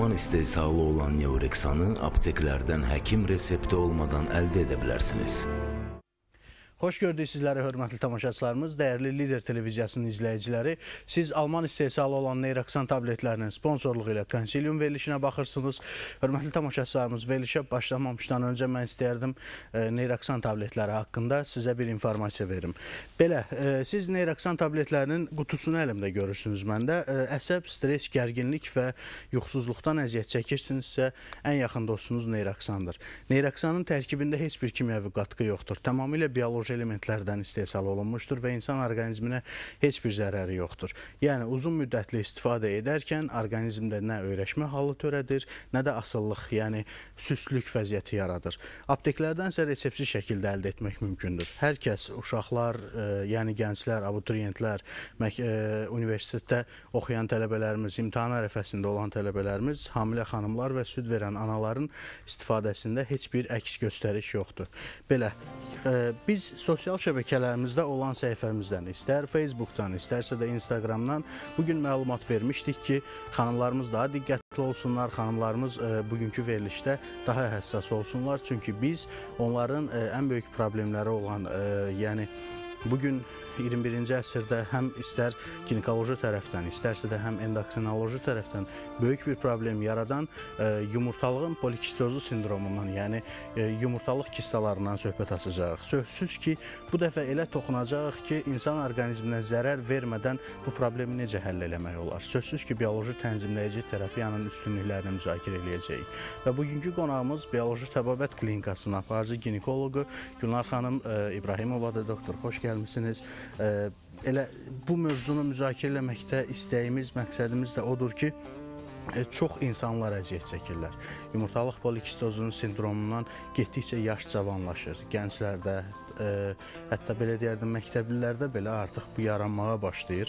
Alman istehsalı olan Neoreksanı apteklərdən həkim resepti olmadan əldə edə bilərsiniz. Xoş gördük sizləri, hörmətli tamaşaçılarımız, dəyərli Lider televiziyasının izləyiciləri. Siz Alman istehsalı olan Neoreksan tabletlərinin sponsorluğu ilə konsilium verilişinə baxırsınız. Hörmətli tamaşaçılarımız, verilişə başlamamışdan öncə mən istəyərdim Neoreksan tabletləri haqqında sizə bir informasiya verim. Belə, siz Neoreksan tabletlərinin qutusunu əlimdə görürsünüz məndə. Əsəb, stres, gərginlik və yuxusuzluqdan əziyyət çəkirsinizsə, ən yaxın dostunuz Neoreksandır. Neoreksanın tərkibində heç bir kimyəvi qatqı yoxdur. Tamamilə bioloji elementlərdən istehsal olunmuşdur və insan orqanizminə heç bir zərəri yoxdur. Yəni, uzun müddətli istifadə edərkən orqanizmdə nə öyrəşmə halı törədir, nə də asıllıq, yəni süstlük vəziyyəti yaradır. Apteklərdənsə resepsiz şəkildə əldə etmək mümkündür. Hər kəs, uşaqlar, yəni gənclər, abituriyentlər, universitetdə oxuyan tələbələrimiz, imtahan ərəfəsində olan tələbələrimiz, hamilə xanımlar və süd verən anaların istifadəsində heç bir əks göstəriş yoxdur. Belə, biz sosial şəbəkələrimizdə olan səhifəmizdən, istər Facebookdan, istərsə də Instagramdan bugün məlumat vermişdik ki, xanımlarımız daha diqqətli olsunlar, xanımlarımız bugünkü verilişdə daha həssas olsunlar. Çünki biz onların ən böyük problemləri olan, yəni bugün 21-ci əsrdə həm istər ginekoloji tərəfdən, istərsə də həm endokrinoloji tərəfdən böyük bir problem yaradan yumurtalığın polikistozu sindromundan, yəni yumurtalıq kistalarından söhbət açacağıq. Sözsüz ki, bu dəfə elə toxunacağıq ki, insan orqanizminə zərər vermədən bu problemi necə həll eləmək olar? Sözsüz ki, bioloji tənzimləyici terapiyanın üstünlüklərini müzakirə eləyəcəyik. Və bugünkü qonağımız Bioloji Təbabət Klinikasının aparıcı ginekologu Gülnar xanım İbrahimovadır. Doktor, xoş gəlmişsiniz. Elə bu mövzunu müzakirə eləməkdə istəyimiz, məqsədimiz də odur ki, çox insanlar əziyyət çəkirlər. Yumurtalıq polikistozunun sindromundan getdikcə yaş cavanlaşır. Gənclərdə, hətta belə deyərdim, məktəblilərdə belə artıq bu yaranmağa başlayır.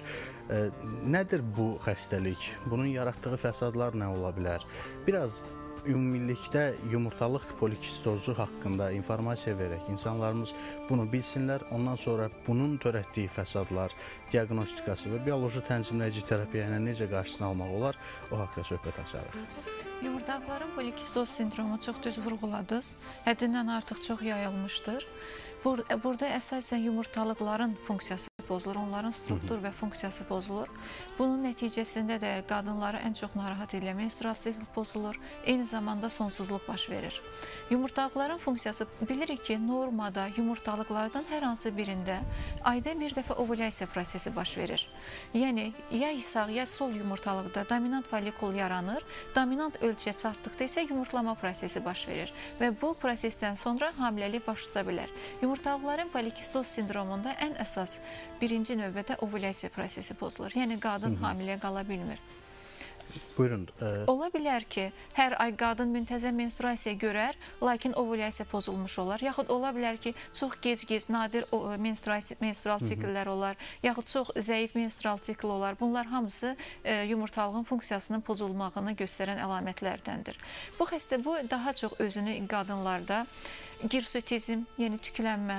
Nədir bu xəstəlik? Bunun yaratdığı fəsadlar nə ola bilər? Biraz ümumilikdə yumurtalıq polikistozu haqqında informasiya verək. İnsanlarımız bunu bilsinlər. Ondan sonra bunun törətdiyi fəsadlar, diaqnostikası və bioloji tənzimləyici terapiya ilə necə qarşısını almaq olar, o haqda söhbət açarıq. Yumurtaqların polikistoz sindromu çox düz vurğuladınız. Həddindən artıq çox yayılmışdır. Burada əsasən yumurtalıqların funksiyası pozulur, onların struktur və funksiyası pozulur. Bunun nəticəsində də qadınları ən çox narahat edən menstrual sikl pozulur, eyni zamanda sonsuzluq baş verir. Yumurtalıqların funksiyası, bilirik ki, normada yumurtalıqlardan hər hansı birində ayda bir dəfə ovulyasiya prosesi baş verir. Yəni, ya sağ, ya sol yumurtalıqda dominant folikul yaranır, dominant ölçüyə çatdıqda isə yumurtlama prosesi baş verir və bu prosesdən sonra hamiləlik baş tuta bilər. Yumurtalıqların polikistoz sindromunda ən əsas birinci növbədə ovulyasiya prosesi pozulur. Yəni, qadın hamilə qala bilmir. Buyurun. Ola bilər ki, hər ay qadın müntəzəm menstruasiya görər, lakin ovulyasiya pozulmuş olar. Yaxud ola bilər ki, çox gec-gec, nadir menstrual sikllər olar, yaxud çox zəif menstrual sikl olar. Bunlar hamısı yumurtalığın funksiyasının pozulmağını göstərən əlamətlərdəndir. Bu daha çox özünü qadınlarda girsutizm, yəni tüklənmə,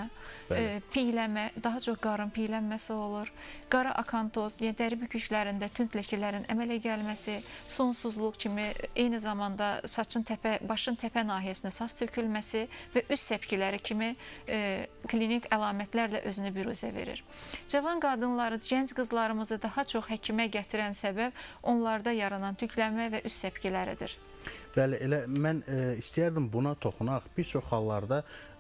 piyləmə, daha çox qarın piylənməsi olur, qara akantoz, yəni dəri büküklərində tünd ləkələrin əmələ gəlməsi, sonsuzluq kimi, eyni zamanda başın təpə nahiyəsinə saç tökülməsi və üz səpkiləri kimi klinik əlamətlərlə özünü büruzə verir. Cavan qadınları, gənc qızlarımızı daha çox həkimə gətirən səbəb onlarda yaranan tüklənmə və üz səpkiləridir. Bəli, elə mən istəyərdim buna toxunaq. Bir çox hallarda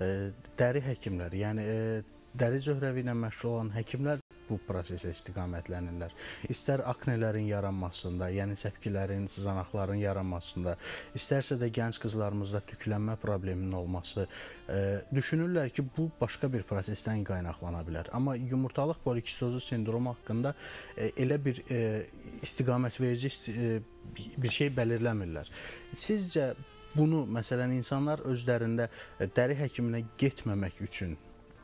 dəri həkimlər, yəni dəri zöhrəvi ilə məşğul olan həkimlər bu prosesə istiqamətlənirlər. İstər aknelerin yaranmasında, yəni səpkilərin, sızanaqların yaranmasında, istərsə də gənc qızlarımızda tüklənmə probleminin olması, düşünürlər ki, bu başqa bir prosesdən qaynaqlana bilər. Amma yumurtalıq polikistozu sindromu haqqında elə bir istiqamət verici bir şey belirləmirlər. Sizcə bunu, məsələn, insanlar özlərində dəri həkiminə getməmək üçün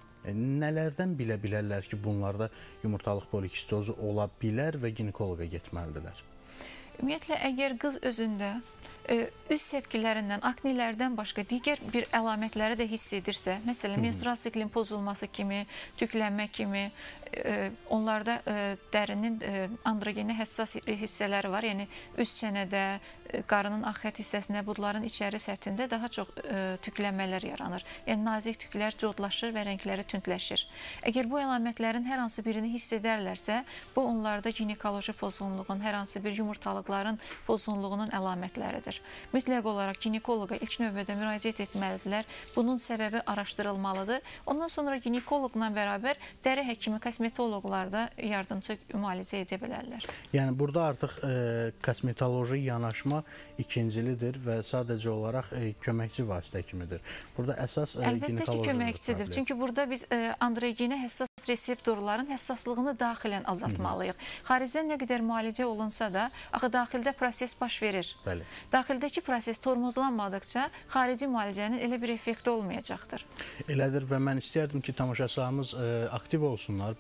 nələrdən bilə bilərlər ki, bunlarda yumurtalıq polikistozu ola bilər və ginekoloqa getməlidirlər? Ümumiyyətlə, əgər qız özündə üz sepkilərindən, aknelərdən başqa digər bir əlamətləri də hiss edirsə, məsələn, menstrual siklin pozulması kimi, tüklənmə kimi, onlarda dərinin androgeni həssas hissələri var. Yəni, üst çənədə, qarının ağ xət hissəsində, budların içəri səthində daha çox tüklənmələr yaranır. Yəni, nazik tüklər codlaşır və rəngləri tündləşir. Əgər bu əlamətlərin hər hansı birini hiss edərlərsə, bu onlarda ginekoloji pozğunluğun, hər hansı bir yumurtalıqların pozğunluğunun əlamətləridir. Mütləq olaraq ginekoloqa ilk növbədə müraciət etməlidirlər. Bunun səbəbi araşdırılmalıdır. Ondan sonra ginekoloqla bərabər dəri həkimi, kosmetoloqlar da yardımcı müalicə edə bilərlər. Yəni, burada artıq kosmetoloji yanaşma ikincilidir və sadəcə olaraq köməkçi vasitə kimidir. Burada əsas əlbəttə ki, köməkçidir. Çünki burada biz androgeni həssas reseptorların həssaslığını daxilən azaltmalıyıq. Xaricdən nə qədər müalicə olunsa da, axı daxildə proses baş verir. Bəli. Daxildəki proses tormozlanmadıqca xarici müalicənin elə bir effekti olmayacaqdır. Elədir və mən istəyərdim ki, tamaşaçılarımız aktiv olsunlar.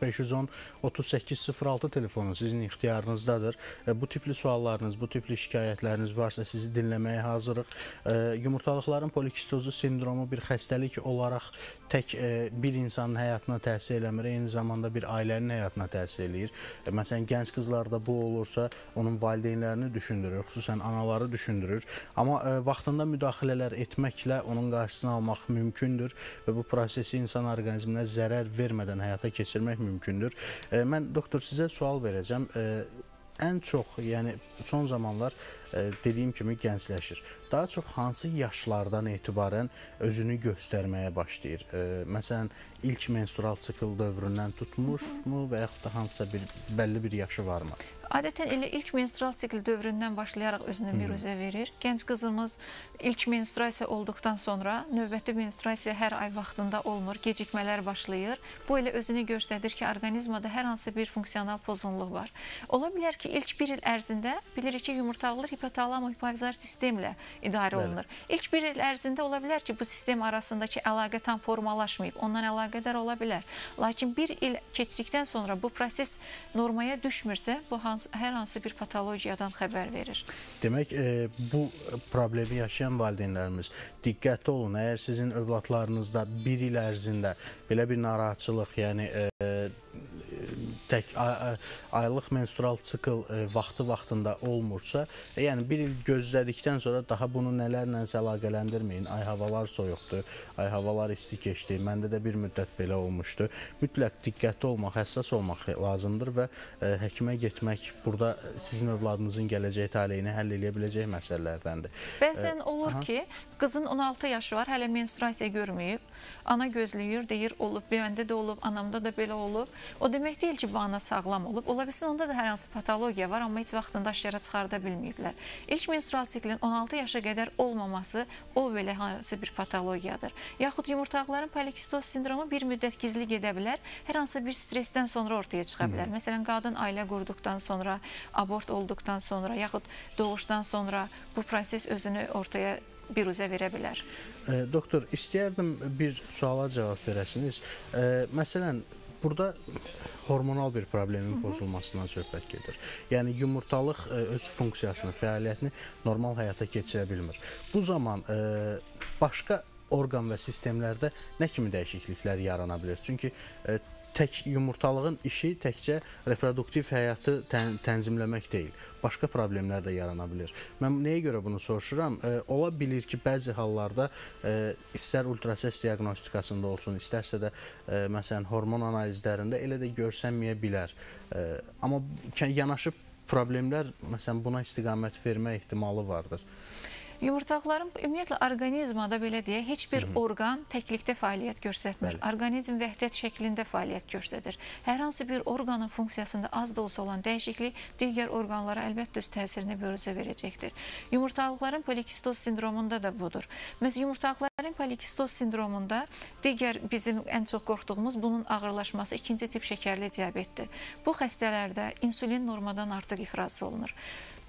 510-3806 telefonu sizin ixtiyarınızdadır. Bu tipli suallarınız, bu tipli şikayətləriniz varsa sizi dinləməyə hazırıq. Yumurtalıqların polikistozu sindromu bir xəstəlik olaraq tək bir insanın həyatına təsir eləmir, eyni zamanda bir ailənin həyatına təsir eləyir. Məsələn, gənc qızlarda bu olursa, onun valideynlərini düşündürür, xüsusən anaları düşündürür. Amma vaxtında müdaxilələr etməklə onun qarşısını almaq mümkündür və bu prosesi insan orqanizminə zərər vermədən həyata keçirmək mümkündür. Mən, doktor, sizə sual verəcəm. Ən çox, yəni son zamanlar dediyim kimi gəncləşir. Daha çox hansı yaşlardan etibarən özünü göstərməyə başlayır? Məsələn, ilk menstrual sikl dövründən tutmuşmu və yaxud da hansısa bir bəlli bir yaşı varmı? Adətən elə ilk menstrual sikl dövründən başlayaraq özünü biruzə verir. Gənc qızımız ilk menstruasiya olduqdan sonra növbəti menstruasiya hər ay vaxtında olmur, gecikmələr başlayır. Bu elə özünü göstərir ki, orqanizmada hər hansı bir funksional pozğunluq var. Ola bilər ki, ilk bir il ərzində bilirik ki, yumurtalıqlar hipotalamo-hipofizar sistemlə idarə olunur. İlk bir il ərzində ola bilər ki, bu sistem arasındakı əlaqə tam formalaşmayıb, ondan əlaqədar ola bilər. Lakin bir il keçdikdən sonra bu proses normaya düşmürsə, bu hər hansı bir patologiyadan xəbər verir. Demək, bu problemi yaşayan valideynlərimiz diqqətli olun. Əgər sizin övladlarınızda bir il ərzində belə bir narahatçılıq, yəni tək aylıq menstrual sikl vaxtında olmursa, yəni bir il gözlədikdən sonra daha bunu nələrlə əlaqələndirməyin. Ay havalar soyuqdur, ay havalar isti keçdi, məndə də bir müddət belə olmuşdu. Mütləq diqqətli olmaq, həssas olmaq lazımdır və həkimə getmək burada sizin övladınızın gələcək taleyini həll edə biləcək məsələlərdəndir. Bəzən olur ki, qızın 16 yaşı var, hələ menstruasiya görməyib, ana gözləyir, deyir, olub, məndə də olub, anamda da belə olub. O demək deyil ki, bu ana sağlam olub. Ola bilsin, onda da hər hansı patologiya var, amma heç vaxtında aşkara çıxarda bilməyiblər. İlk menstrual siklin 16 yaşa qədər olmaması o belə hansı bir patologiyadır. Yaxud yumurtalıqların polikistoz sindromu bir müddət gizli gedə bilər, hər hansı bir stressdən sonra ortaya çıxa bilər. Məsələn, qadın ailə qurduqdan sonra, abort olduqdan sonra, yaxud doğuşdan sonra bu proses özünü ortaya biruzə verə bilər. Doktor, istəyərdim bir suala cavab verəsiniz. Məsələn, burada hormonal bir problemin pozulmasından söhbət gedir. Yəni, yumurtalıq öz funksiyasını, fəaliyyətini normal həyata keçirə bilmir. Bu zaman başqa orqan və sistemlərdə nə kimi dəyişikliklər yarana bilir? Çünki tək yumurtalığın işi təkcə reproduktiv həyatı tənzimləmək deyil. Başqa problemlər də yarana bilir. Mən nəyə görə bunu soruşuram? Ola bilir ki, bəzi hallarda istər ultrasəs diaqnostikasında olsun, istərsə də məsələn hormon analizlərində elə də görsənməyə bilər. Amma yanaşıb problemlər məsələn buna istiqamət vermə ehtimalı vardır. Yumurtalıqların ümumiyyətlə orqanizmada belə deyə heç bir orqan təklikdə fəaliyyət göstərmir. Orqanizm vəhdət şəklində fəaliyyət göstərir. Hər hansı bir orqanın funksiyasında az da olsa olan dəyişiklik digər orqanlara əlbəttə öz təsirini biruzə verəcəkdir. Yumurtalıqların polikistoz sindromunda da budur. Məsələn, yumurtalıqların polikistoz sindromunda digər bizim ən çox qorxduğumuz bunun ağırlaşması ikinci tip şəkərli diabetdir. Bu xəstələrdə insulin normadan artıq ifraz olunur.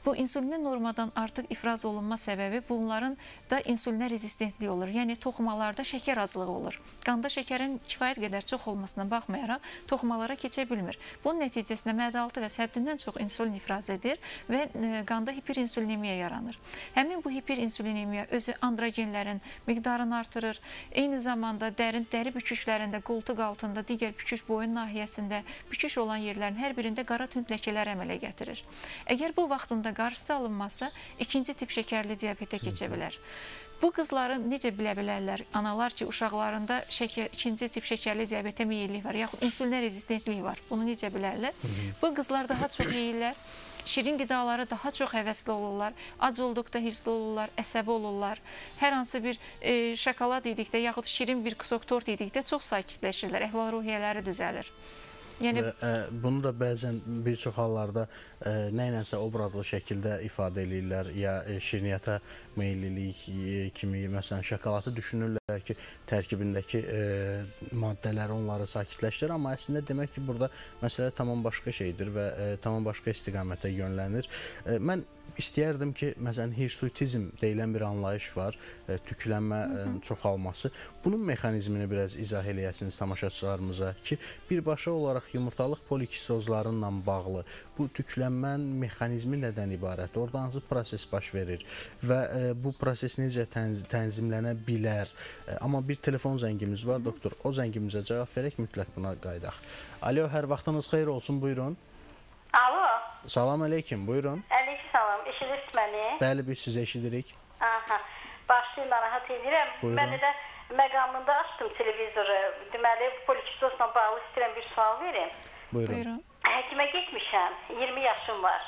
Bu insulinin normadan artıq ifraz olunma səbəbi bunların da insulinə rezistentliyi olur. Yəni toxumalarda şəkər azlığı olur. Qanda şəkərin kifayət qədər çox olmasına baxmayaraq toxumalara keçə bilmir. Bunun nəticəsində mədə-altı vəz həddindən çox insulin ifraz edir və qanda hiperinsulinemiya yaranır. Həmin bu hiperinsulinemiya özü androgenlərin miqdarını artırır. Eyni zamanda dəri büküşlərində, qoltuq altında, digər büküş boyun nahiyəsində büküş olan yerlərin hər birində qara tünd ləkələr əmələ gətirir. Əgər bu vaxtında qarşısı alınmazsa, ikinci tip şəkərli diabetə keçə bilər. Bu qızları necə bilə bilərlər? Analar ki, uşaqlarında ikinci tip şəkərli diabetə meyillik var, yaxud insulinə rezistentlik var. Bunu necə bilərlər? Bu qızlar daha çox yeyirlər, şirin qidaları daha çox həvəsli olurlar, ac olduqda hirsli olurlar, əsəbi olurlar. Hər hansı bir şokolad yedikdə, yaxud şirin bir kusok tort yedikdə çox sakitləşirlər, əhval-ruhiyyələri düzəlir. Yəni, bunu da bəzən bir çox hallarda nə ilənsə obrazlı şəkildə ifadə edirlər, ya şirniyyata meyillilik kimi, məsələn, şokoladı düşünürlər ki, tərkibindəki maddələr onları sakitləşdirir, amma əslində demək ki, burada məsələ tamam başqa şeydir və tamam başqa istiqamətə yönlənir. Mən İstəyərdim ki, məsələn, hirsuitizm deyilən bir anlayış var, tüklənmə çoxalması. Bunun mexanizmini biraz izah eləyəsiniz tamaşaçılarımıza ki, birbaşa olaraq yumurtalıq polikistozlarla bağlı bu tüklənmənin mexanizmi nədən ibarətdir? Orada hansı proses baş verir və bu proses necə tənzimlənə bilər? Amma bir telefon zəngimiz var, doktor. O zəngimizə cavab verək, mütləq buna qaydaq. Alo, hər vaxtınız xeyir olsun, buyurun. Alo. Salam əleykum, buyurun. Salam, eşidirsiniz məni? Bəli, biz sizi eşidirik. Aha, başlayın, narahat edirəm. Mən də məqamında açdım televizoru. Deməli, polikistozla bağlı istəyirəm bir sual verim. Buyurun. Həkimə getmişəm, 20 yaşım var.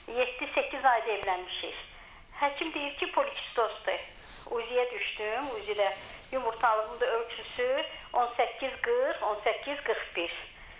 7-8 ayda evlənmişik. Həkim deyir ki, polikistozdur. Uziyə düşdüm, uzidə yumurtalığımın da ölçüsü 18-40, 18-41.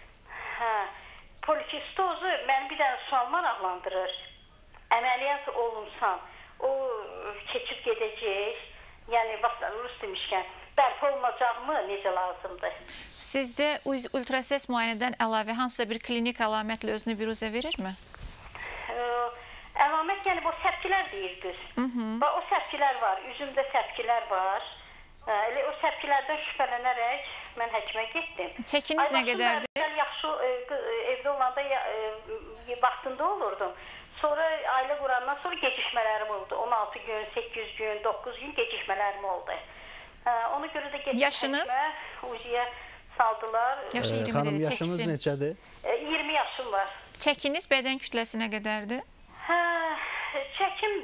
Polikistozu mən bir dənə sual maraqlandırır. Əməliyyat olunsam, o keçib gedəcək, yəni rus demişkən, bərpa olunacaqmı, necə lazımdır? Sizdə ultrasəs müayinədən əlavə hansısa bir klinik əlamətlə özünü biruzə verirmi? Əlamət, yəni bu səpkilər deyirdiniz. O səpkilər var, üzümdə səpkilər var. Elə o səpkilərdən şübhələnərək mən həkimə getdim. Çəkiniz nə qədərdir? Yaxşı, evdə olanda vaxtında olurdum. Sonra ailə qurandan sonra gecikmələrim oldu. 16 gün, 8 gün, 9 gün gecikmələrim oldu. Ona görə də getdim həkimə, uziyə saldılar. Yaşı 20 xanım, yaşınız neçədir? 20 yaşım var. Çəkiniz bədən kütləsi nə qədərdir? Çəkim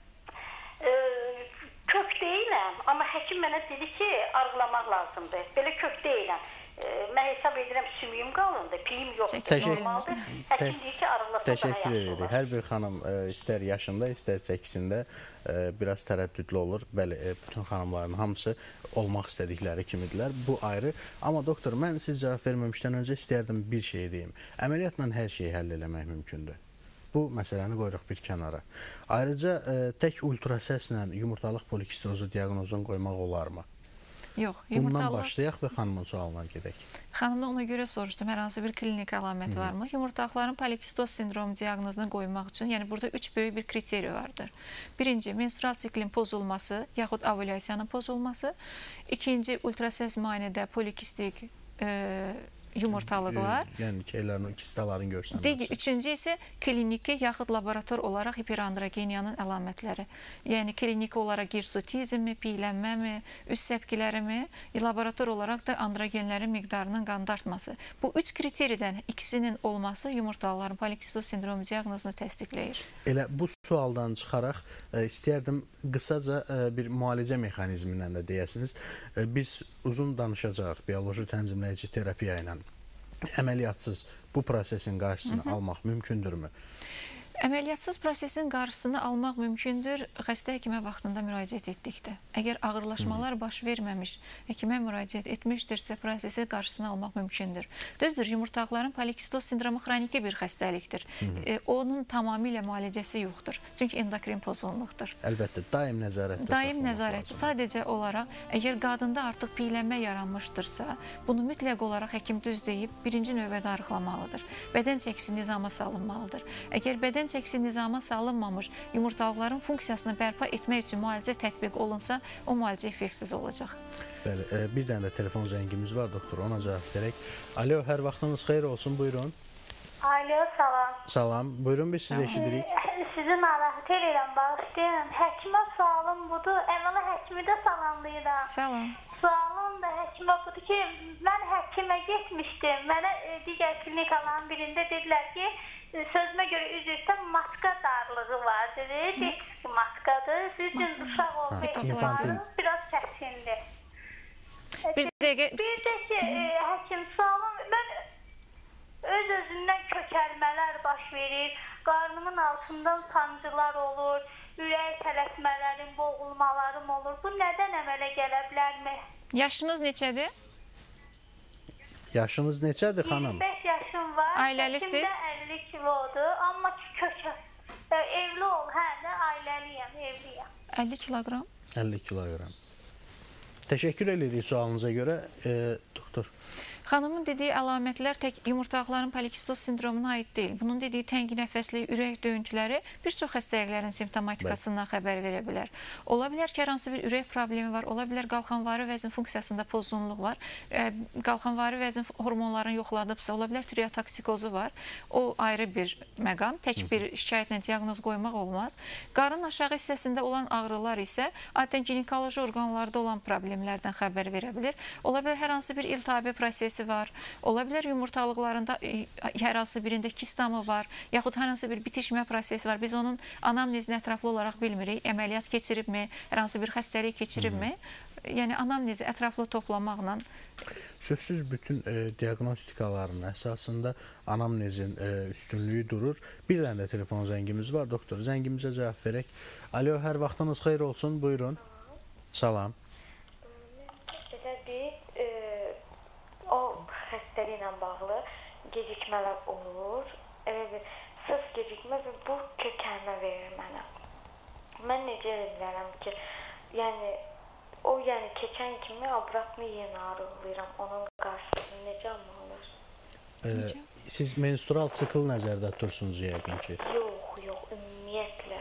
kök deyiləm, amma həkim mənə dedi ki, arıqlamaq lazımdır. Belə kök deyiləm. Mən hesab edirəm, sümüyüm qalındır, piyim yoxdur, normaldır. Həkim deyir ki, arıqlasam daha Təşəkkür edirik. Hər bir xanım istər yaşında, istər çəkisində biraz tərəddüdlü olur. Bəli, bütün xanımların hamısı olmaq istədikləri kimidirlər. Bu ayrı. Amma doktor, mən siz cavab verməmişdən öncə istəyərdim bir şey deyim. Əməliyyatla hər şeyi həll eləmək mümkündür. Bu məsələni qoyuruq bir kənara. Ayrıca tək ultrasəslə yumurtalıq polikistozu diaqnozunu qoymaq olarmı? Yox, Bundan başlayaq və xanımın sualına gedək. Xanımdan ona görə soruşdum, hər hansı bir klinik əlamət varmı? Yumurtaqların polikistoz sindromu diaqnozunu qoymaq üçün, yəni burada 3 böyük bir kriteriya vardır. Birinci, menstrual siklin pozulması, yaxud ovulyasiyanın pozulması. İkinci, ultrasəs müayinədə polikistik yumurtalıqlar. Yəni şeylərin, kistaların görsənməsi. Üçüncü isə kliniki yaxud laborator olaraq hiperandrogeniyanın əlamətləri. Yəni kliniki olaraq girsutizmmi, piylənməmi, üst səpkilərimi, laborator olaraq da androgenlərin miqdarının qanda artması. Bu 3 kriteriyadan ikisinin olması yumurtalıqların polikistoz sindromu diaqnozunu təsdiqləyir. Elə bu sualdan çıxaraq istəyərdim qısaca bir müalicə mexanizmindən də deyəsiniz. Biz uzun danışacağıq bioloji tənzimləyici terapiya ilə. Əməliyyatsız bu prosesin qarşısını almaq mümkündürmü? Əməliyyatsız prosesin qarşısını almaq mümkündür xəstə həkimə vaxtında müraciət etdikdə. Əgər ağırlaşmalar baş verməmiş, həkimə müraciət etmişdirsə, prosesi qarşısını almaq mümkündür. Düzdür, yumurtaqların polikistoz sindromu xroniki bir xəstəlikdir. Onun tamamilə müalicəsi yoxdur. Çünki endokrin pozğunluqdur. Əlbəttə, daim nəzarətdə saxlamaq lazımdır. Daim nəzarətdə. Sadəcə olaraq, əgər qadında artıq piylənmə yaranmışdırsa, bunu mütləq olaraq həkim düz deyib, birinci növbədə arıqlamalıdır. Bədən çəkisi nizama salınmalıdır. Əgər bədən çəkisi nizama salınmamış yumurtalıqların funksiyasını bərpa etmək üçün müalicə tətbiq olunsa, o müalicə effektsiz olacaq. Bəli, bir dənə də telefon zəngimiz var, doktor, ona cavab verək. Alo, hər vaxtınız xeyir olsun, buyurun. Alo, salam. Salam, buyurun, biz sizi eşidirik. Sizi narahat edirəm, bağışlayın. Həkimə sualım budur. Əvvəla həkimi də salamlayıram. Salam. Sualım da həkimə budur ki, mən həkimə getmişdim. Mənə digər klinikaların birində dedilər ki, sözümə görə üzrdə maska darlığı var, dedi. Dedik ki, maskadır. Siz üçün uşaq olmayı biraz çətindir. Bir dəqiqə. Bir də ki, həkim sualım, mən öz-özündən kökəlmələr baş verir, qarnımın altından sancılar olur, ürək tələsmələrim, boğulmalarım olur. Bu nədən əmələ gələ bilərmi? Yaşınız neçədir? Yaşınız neçədir, xanım? 25 yaşım var. Ailəlisiz? Həkimdə 50 kilodur, amma ki, evli ol, hə də ailəliyəm, evliyəm. 50 kiloqram. 50 kiloqram. Təşəkkür edirik sualınıza görə, doktor. Xanımın dediyi əlamətlər tək yumurtaqların polikistoz sindromuna aid deyil. Bunun dediyi təngi nəfəslik, ürək döyüntüləri bir çox xəstəliklərin simptomatikasından xəbər verə bilər. Ola bilər ki, hər hansı bir ürək problemi var, ola bilər qalxanvari vəzin funksiyasında pozğunluq var, qalxanvari vəzin hormonların yoxladıbsa, ola bilər tireotoksikozu var. O ayrı bir məqam, tək bir şikayətlə diaqnoz qoymaq olmaz. Qarın aşağı hissəsində olan ağrılar isə adətən ginekoloji orqanlarda olan problemlərdən xəbər verə bilir. Ola bilər hər hansı bir iltihabi prosesi var. Ola bilər yumurtalıqlarında hər hansı birində kistamı var, yaxud hər hansı bir bitişmə prosesi var. Biz onun anamnezini ətraflı olaraq bilmirik. Əməliyyat keçiribmi, hər hansı bir xəstəlik keçiribmi? Yəni anamnezi ətraflı toplamaqla. Sözsüz bütün diaqnostikaların əsasında anamnezin üstünlüyü durur. Bir dənə də telefon zəngimiz var, doktor. Zəngimizə cavab verək. Alo, hər vaxtınız xeyir olsun, buyurun. Salam. O xəstəliklə bağlı gecikmələr olur. Elə bir sırf gecikmə və bu kökəlmə verir mənə. Mən necə bilərəm ki, yəni o keçən kimi abratmı yenə arıqlayıram. Onun qarşısını necə almalıdır? Siz menstrual sikl nəzərdə tutursunuz yəqin ki? Yox, ümumiyyətlə.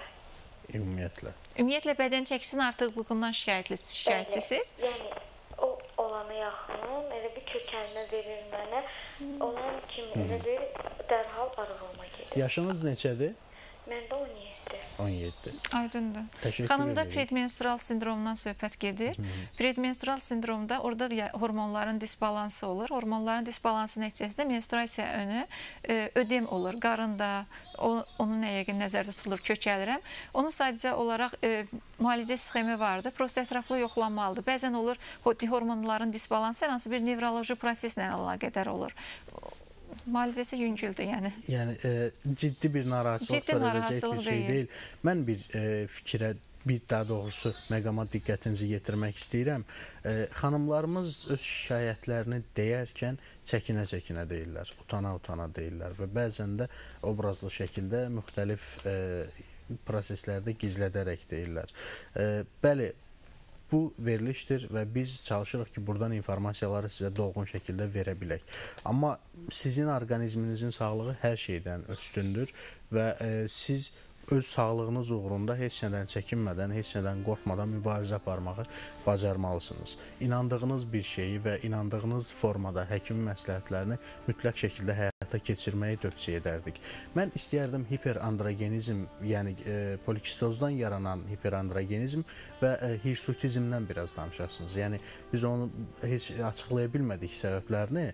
Ümumiyyətlə bədən çəkisinin artıqlığından şikayətçisiz? Yəni o olana yaxın elə bir kökəlmə verir mənə. Olan kimi elə bir dərhal arıqlama gedir. Yaşınız neçədir? Məndə 17. 17. Aydındır. Təşəkkür Xanımda edirik. predmenstrual sindromundan söhbət gedir. Predmenstrual sindromda orada hormonların disbalansı olur. Hormonların disbalansı nəticəsində menstruasiya önü ödem olur. Qarında, onun yəqin nəzərdə tutulur, kökəlirəm. Onun sadəcə olaraq müalicə sxemi vardır. Prostat ətraflı yoxlanmalıdır. Bəzən olur, hormonların disbalansı hər hansı bir nevroloji proseslə əlaqədar olur. Müalicəsi yüngüldür, yəni. Yəni ciddi bir narahatçılıq verəcək bir şey deyil. Mən bir fikrə, daha doğrusu məqama diqqətinizi yetirmək istəyirəm. Xanımlarımız öz şikayətlərini deyərkən çəkinə-çəkinə deyirlər, utana-utana deyirlər və bəzən də obrazlı şəkildə müxtəlif proseslərdə gizlədərək deyirlər. Bəli, bu verilişdir və biz çalışırıq ki, buradan informasiyaları sizə dolğun şəkildə verə bilək. Amma sizin orqanizminizin sağlığı hər şeydən üstündür və siz öz sağlığınız uğrunda heç nədən çəkinmədən, heç nədən qorxmadan mübarizə aparmağı bacarmalısınız. İnandığınız bir şeyi və inandığınız formada həkim məsləhətlərini mütləq şəkildə həyata keçirməyi tövsiyə edərdik. Mən istəyərdim hiperandrogenizm, yəni polikistozdan yaranan hiperandrogenizm və hirsutizmdən biraz danışasınız. Yəni biz onu heç açıqlaya bilmədik səbəblərini.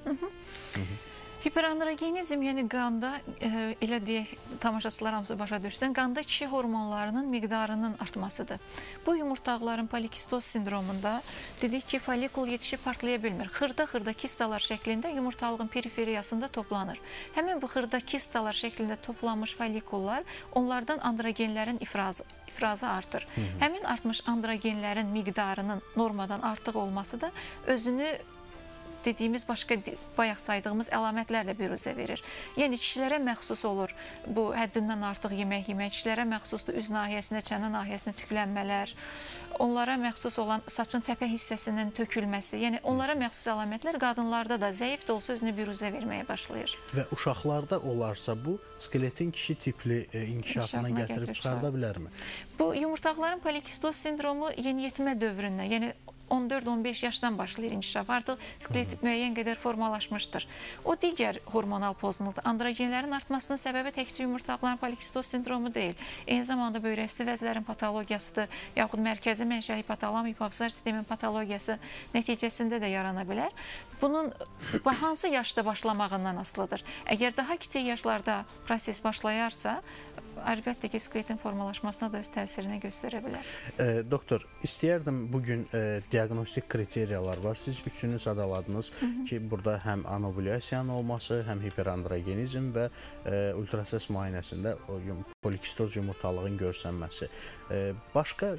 Hiperandrogenizm, yəni qanda, elə deyək, tamaşaçılar hamısı başa düşsün, qanda kişi hormonlarının miqdarının artmasıdır. Bu yumurtaqların polikistoz sindromunda dedik ki, folikul yetişib partlaya bilmir. Xırda-xırda kistalar şəklində yumurtalığın periferiyasında toplanır. Həmin bu xırda kistalar şəklində toplanmış folikullar, onlardan androgenlərin ifrazı artır. Həmin artmış androgenlərin miqdarının normadan artıq olması da özünü dediyimiz başqa bayaq saydığımız əlamətlərlə büruzə verir. Yəni kişilərə məxsus olur bu həddindən artıq yemək yemək, kişilərə məxsusdur üz nahiyəsində, çənə nahiyəsində tüklənmələr, onlara məxsus olan saçın təpə hissəsinin tökülməsi, yəni onlara məxsus əlamətlər qadınlarda da zəif də olsa özünü büruzə verməyə başlayır. Və uşaqlarda olarsa bu skeletin kişi tipli inkişafına gətirib çıxarda bilərmi? Bu yumurtaqların polikistoz sindromu yeniyetmə dövründən, yəni 14-15 yaşdan başlayır inkişaf. Artıq skelet müəyyən qədər formalaşmışdır. O digər hormonal pozğunluqdur. Androgenlərin artmasının səbəbi təkcə yumurtaqların polikistoz sindromu deyil. Eyni zamanda böyrək üstü vəzlərin patologiyasıdır, yaxud mərkəzi mənşəli hipotalam hipofizar sistemin patologiyası nəticəsində də yarana bilər. Bunun hansı yaşda başlamağından asılıdır. Əgər daha kiçik yaşlarda proses başlayarsa, əlbəttə ki, skeletin formalaşmasına da öz təsirini göstərə bilər. Doktor, istəyərdim bugün diaqnostik kriteriyalar var. Siz üçünü sadaladınız ki, burada həm anovulyasiyanın olması, həm hiperandrogenizm və ultrasəs müayinəsində polikistoz yumurtalığın görsənməsi. Başqa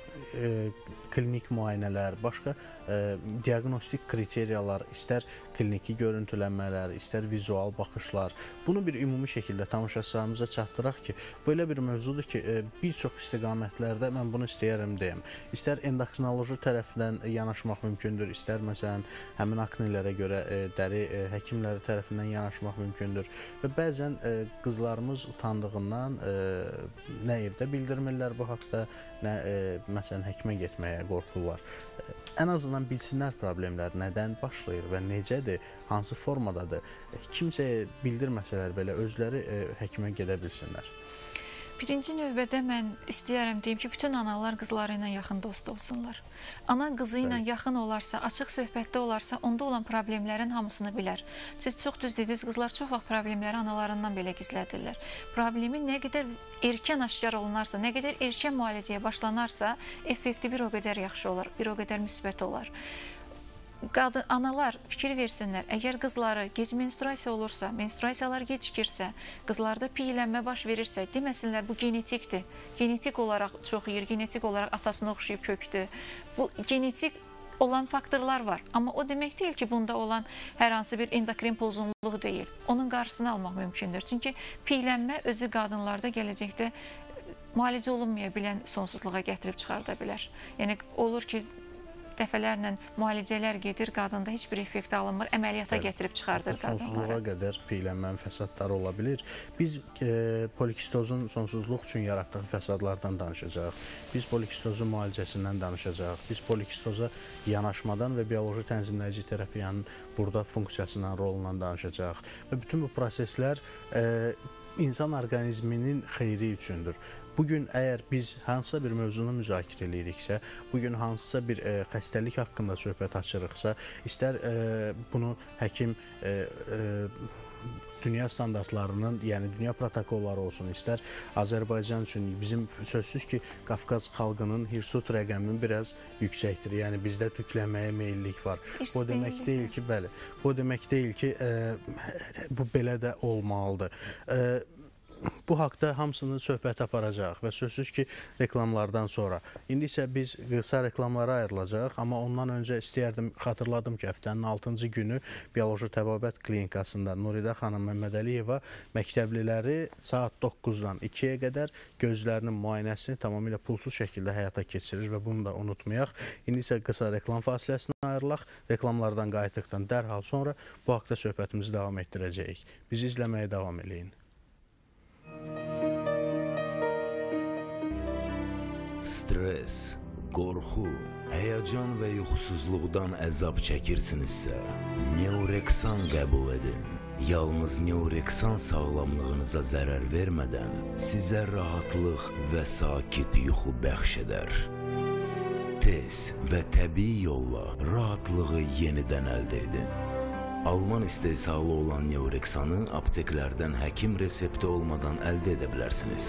klinik müayinələr, başqa diaqnostik kriteriyalar, istər kliniki görüntülənmələr, istər vizual baxışlar, bunu bir ümumi şəkildə tamaşaçılarımıza çatdıraq ki, belə bir mövzudur ki, bir çox istiqamətlərdə mən bunu istəyərəm deyəm. İstər endokrinoloji tərəfindən yanaşmaq mümkündür, istər məsələn həmin aknelərə görə dəri həkimləri tərəfindən yanaşmaq mümkündür və bəzən qızlarımız utandığından nə evdə bildirmirlər bu haqda, nə məsələn həkimə getməyə qorxurlar. Ən azından bilsinlər problemlər nədən başlayır və necədir, hansı formadadır. Kimsəyə bildirməsələr belə özləri həkimə gedə bilsinlər. Birinci növbədə mən istəyərəm deyim ki, bütün analar qızları ilə yaxın dost olsunlar. Ana qızı ilə yaxın olarsa, açıq söhbətdə olarsa, onda olan problemlərin hamısını bilər. Siz çox düz dediniz, qızlar çox vaxt problemləri analarından belə gizlədirlər. Problemi nə qədər erkən aşkar olunarsa, nə qədər erkən müalicəyə başlanarsa, effekti bir o qədər yaxşı olar, bir o qədər müsbət olar. Analar fikir versinlər, əgər qızları gec menstruasiya olursa, menstruasiyalar gecikirsə, qızlarda piylənmə baş verirsə, deməsinlər bu genetikdir. Genetik olaraq çox yeyir, genetik olaraq atasına oxşayıb kökdür. Bu genetik olan faktorlar var. Amma o demək deyil ki, bunda olan hər hansı bir endokrin pozğunluğu deyil. Onun qarşısını almaq mümkündür. Çünki piylənmə özü qadınlarda gələcəkdə müalicə olunmaya bilən sonsuzluğa gətirib çıxarda bilər. Yəni olur ki, dəfələrlə müalicələr gedir, qadında heç bir effekt alınmır, əməliyyata gətirib çıxardır qadınlara. Sonsuzluğa qədər piylənmənin fəsadları ola bilir. Biz polikistozun sonsuzluq üçün yaratdığı fəsadlardan danışacağıq. Biz polikistozun müalicəsindən danışacağıq. Biz polikistoza yanaşmadan və bioloji tənzimləyici terapiyanın burada funksiyasından, rolundan danışacağıq. Və bütün bu proseslər insan orqanizminin xeyri üçündür. Bugün əgər biz hansısa bir mövzunu müzakirə ediriksə, bugün hansısa bir xəstəlik haqqında söhbət açırıqsa, istər bunu həkim dünya standartlarının, yəni dünya protokolları olsun, istər Azərbaycan üçün bizim sözsüz ki, Qafqaz xalqının hirsut rəqəminin biraz yüksəkdir. Yəni bizdə tüklənməyə meyillik var. Bu demək deyil ki, bəli, bu demək deyil ki, bu belə də olmalıdır. Bu haqda hamısını söhbət aparacaq və sözsüz ki, reklamlardan sonra. İndi isə biz qısa reklamlara ayrılacaq, amma ondan öncə istəyərdim, xatırladım ki, həftənin 6-cı günü Bioloji Təbabət Klinikasında Nuridə xanım Məmmədəliyeva məktəbliləri saat 9-dan 2-yə qədər gözlərinin müayinəsini tamamilə pulsuz şəkildə həyata keçirir və bunu da unutmayaq. İndi isə qısa reklam fasiləsinə ayrılaq. Reklamlardan qayıtdıqdan dərhal sonra bu haqda söhbətimizi davam etdirəcəyik. Bizi izləməyə davam eləyin. Stres, qorxu, həyəcan və yuxusuzluqdan əzab çəkirsinizsə, Neoreksan qəbul edin. Yalnız Neoreksan sağlamlığınıza zərər vermədən sizə rahatlıq və sakit yuxu bəxş edər. Tez və təbii yolla rahatlığı yenidən əldə edin. Alman istehsalı olan Neoreksanı apteklərdən həkim resepti olmadan əldə edə bilərsiniz.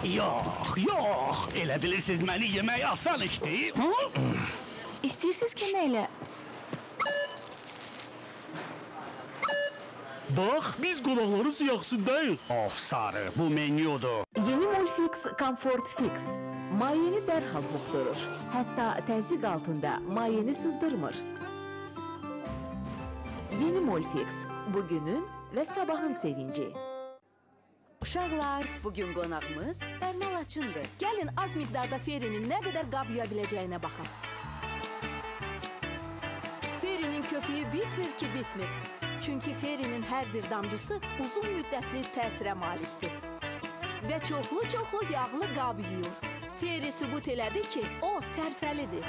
Yox, elə bilirsiniz məni yemək asan işdir? İstəyirsiniz köməklə? Bax, biz qonaqların siyahısındayıq. Of sarı, bu menyudur. Yeni Molfix Comfort Fix mayeni dərhal buxdurur. Hətta təzyiq altında mayeni sızdırmır. Yeni Molfix, bugünün və sabahın sevinci. Uşaqlar, bugün qonağımız Bərna Laçındır. Gəlin az miqdarda ferinin nə qədər qab yuya biləcəyinə baxaq. Ferinin köpüyü bitmir ki, bitmir. Çünki ferinin hər bir damcısı uzun müddətli təsirə malikdir. Və çoxlu yağlı qab yuyur. Feri sübut elədi ki, o sərfəlidir.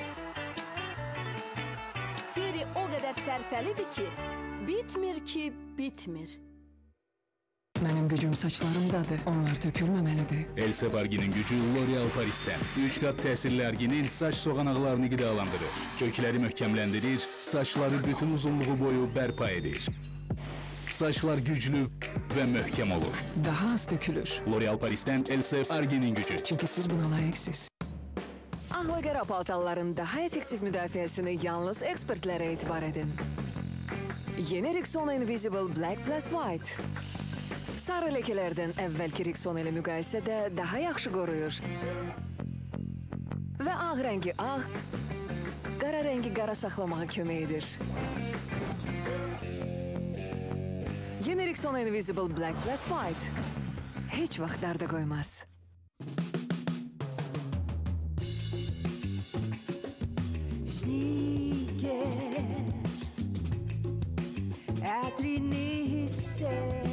Feri o qədər sərfəlidir ki, bitmir. Mənim gücüm saçlarımdadır, onlar tökülməməlidir. Elsef Argin'in gücü L'Oreal Paris'ten. 3 kat təsirli Argin'in saç soğanaqlarını qidalandırır. Kökləri möhkəmləndirir, saçları bütün uzunluğu boyu bərpa edir. Saçlar güclü və möhkəm olur. Daha az dökülür. L'Oreal Paris'ten Elsef Argin'in gücü. Çünki siz buna layiqsiz. Ağ və qara paltarların daha effektiv müdafiəsini yalnız ekspertlərə etibar edin. Yeni Rexona Invisible Black Plus White. Sarı ləkələrdən əvvəlki Rexona ilə müqayisədə daha yaxşı qoruyur. Və ağ rəngi ağ, qara rəngi qara saxlamağa kömək edir. Yeni Rexona Invisible Black Plus White heç vaxt darda qoymaz. Sneakers, ətrini hisset.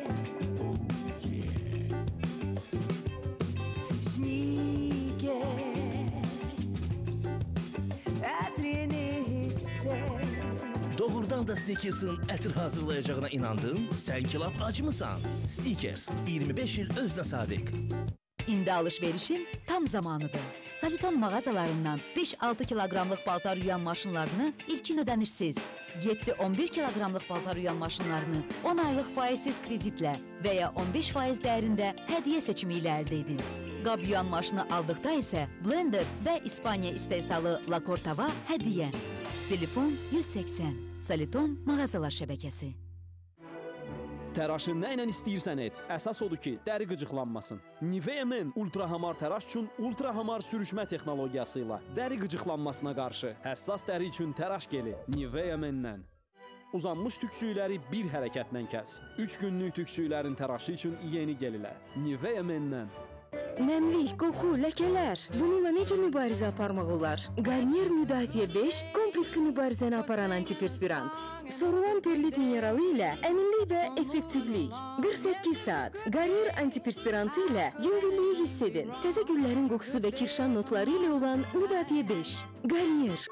Doğrudan da Sneakers'ın ətir hazırlayacağına inandın? Sən ki lap acmısan. Sneakers 25 il özünə sadiq. İndi alış-verişin tam zamanıdır. Saliton mağazalarından 5-6 kiloqramlıq paltar yuyan maşınlarını ilkin ödənişsiz, 7-11 kiloqramlıq paltar yuyan maşınlarını 10 aylıq faizsiz kreditlə və ya 15% dəyərində hədiyyə seçimi ilə əldə edin. Qab yuyan maşını aldıqda isə blender və İspaniya istehsalı La Cortava hədiyyə. Telefon 180. Saliton mağazalar şəbəkəsi. Təraşı nə ilə istəyirsən et. Əsas odur ki, dəri qıcıqlanmasın. Nivea Men ultra hamar təraş üçün ultra hamar sürüşmə texnologiyası ilə dəri qıcıqlanmasına qarşı həssas dəri üçün təraş geli Nivea Men-dən. Uzanmış tüksükləri bir hərəkətlə kəs. 3 günlük tüksüklərin təraşı üçün yeni gelilər. Nivea Men-dən. Nəmlik, qoxu, ləkələr. Bununla necə mübarizə aparmaq olar? Garnier Müdafiə 5 kompleksli mübarizəni aparan antiperspirant. Sorulan perlit mineralı ilə əminlik və effektivlik. 48 saat. Garnier antiperspirantı ilə yüngüllüyü hiss edin. Təzə güllərin qoxusu və kirşan notları ilə olan Müdafiə 5. Garnier.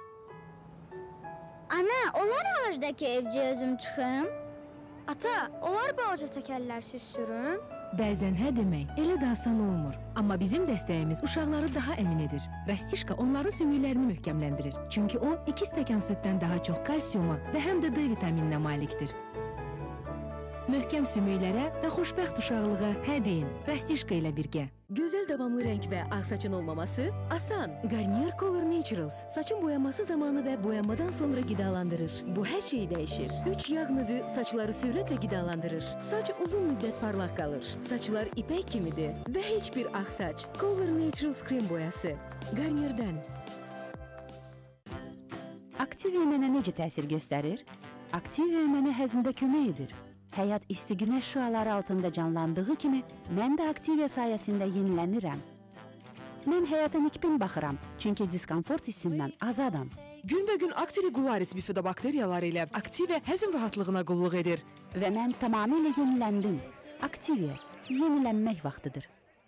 Ana, olar ağacdakı evciyə özüm çıxım? Ata, olar balaca təkərlərsiz sürüm? Bəzən hə demək elə də asan olmur. Amma bizim dəstəyimiz uşaqları daha əmin edir. Rastişka onların sümüklərini möhkəmləndirir. Çünki o 2 stəkan süddən daha çox kalsiyuma və həm də D vitamininə malikdir. Möhkəm sümüklərə və xoşbəxt uşaqlığa hə deyin. Rastişka ilə birgə. Gözəl davamlı rəng və ağ saçın olmaması asan. Garnier Color Naturals saçın boyaması zamanı və boyanmadan sonra qidalandırır. Bu hər şeyi dəyişir. 3 yağ növü saçları sürətlə qidalandırır. Saç uzun müddət parlaq qalır. Saçlar ipək kimidir və heç bir ağ saç. Color Naturals krem boyası. Garnier'dən. Aktivia mənə necə təsir göstərir? Aktivia mənə həzmdə kömək edir. Həyat isti günəş şüaları altında canlandığı kimi, mən də Aktivia sayəsində yenilənirəm. Mən həyata nikbin baxıram, çünki diskomfort hissindən azadam. Günbəgün Actirigularis bifidobakteriyaları ilə Aktivia həzm rahatlığına qulluq edir. Və mən tamamilə yeniləndim. Aktivia, yenilənmək vaxtıdır.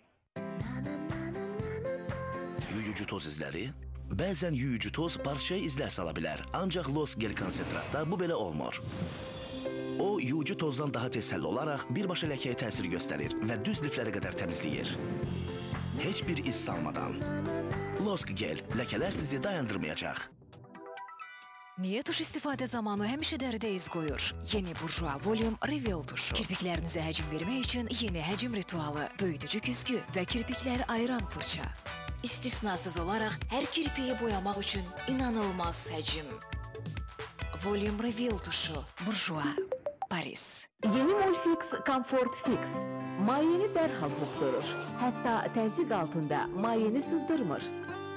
Yuyucu toz izləri? Bəzən yuyucu toz parçaya izlər sala bilər, ancaq Los Gel konsentratda bu belə olmur. O, yuyucu tozdan daha tez həll olaraq birbaşa ləkəyə təsir göstərir və düz liflərə qədər təmizləyir. Heç bir iz salmadan. Losk Gel, ləkələr sizi dayandırmayacaq. Niyə tuş istifadə zamanı həmişə dəridə iz qoyur? Yeni Bourjois Volume Reveal tuşu. Kirpiklərinizə həcm vermək üçün yeni həcm ritualı, böyüdücü güzgü və kirpikləri ayıran fırça. İstisnasız olaraq hər kirpiyi boyamaq üçün inanılmaz həcm. Volume Reveal tuşu. Bourjois, Paris. Yeni Molfix Comfort Fix. Mayeni dərhal buxdurur. Hətta təzyiq altında mayeni sızdırmır.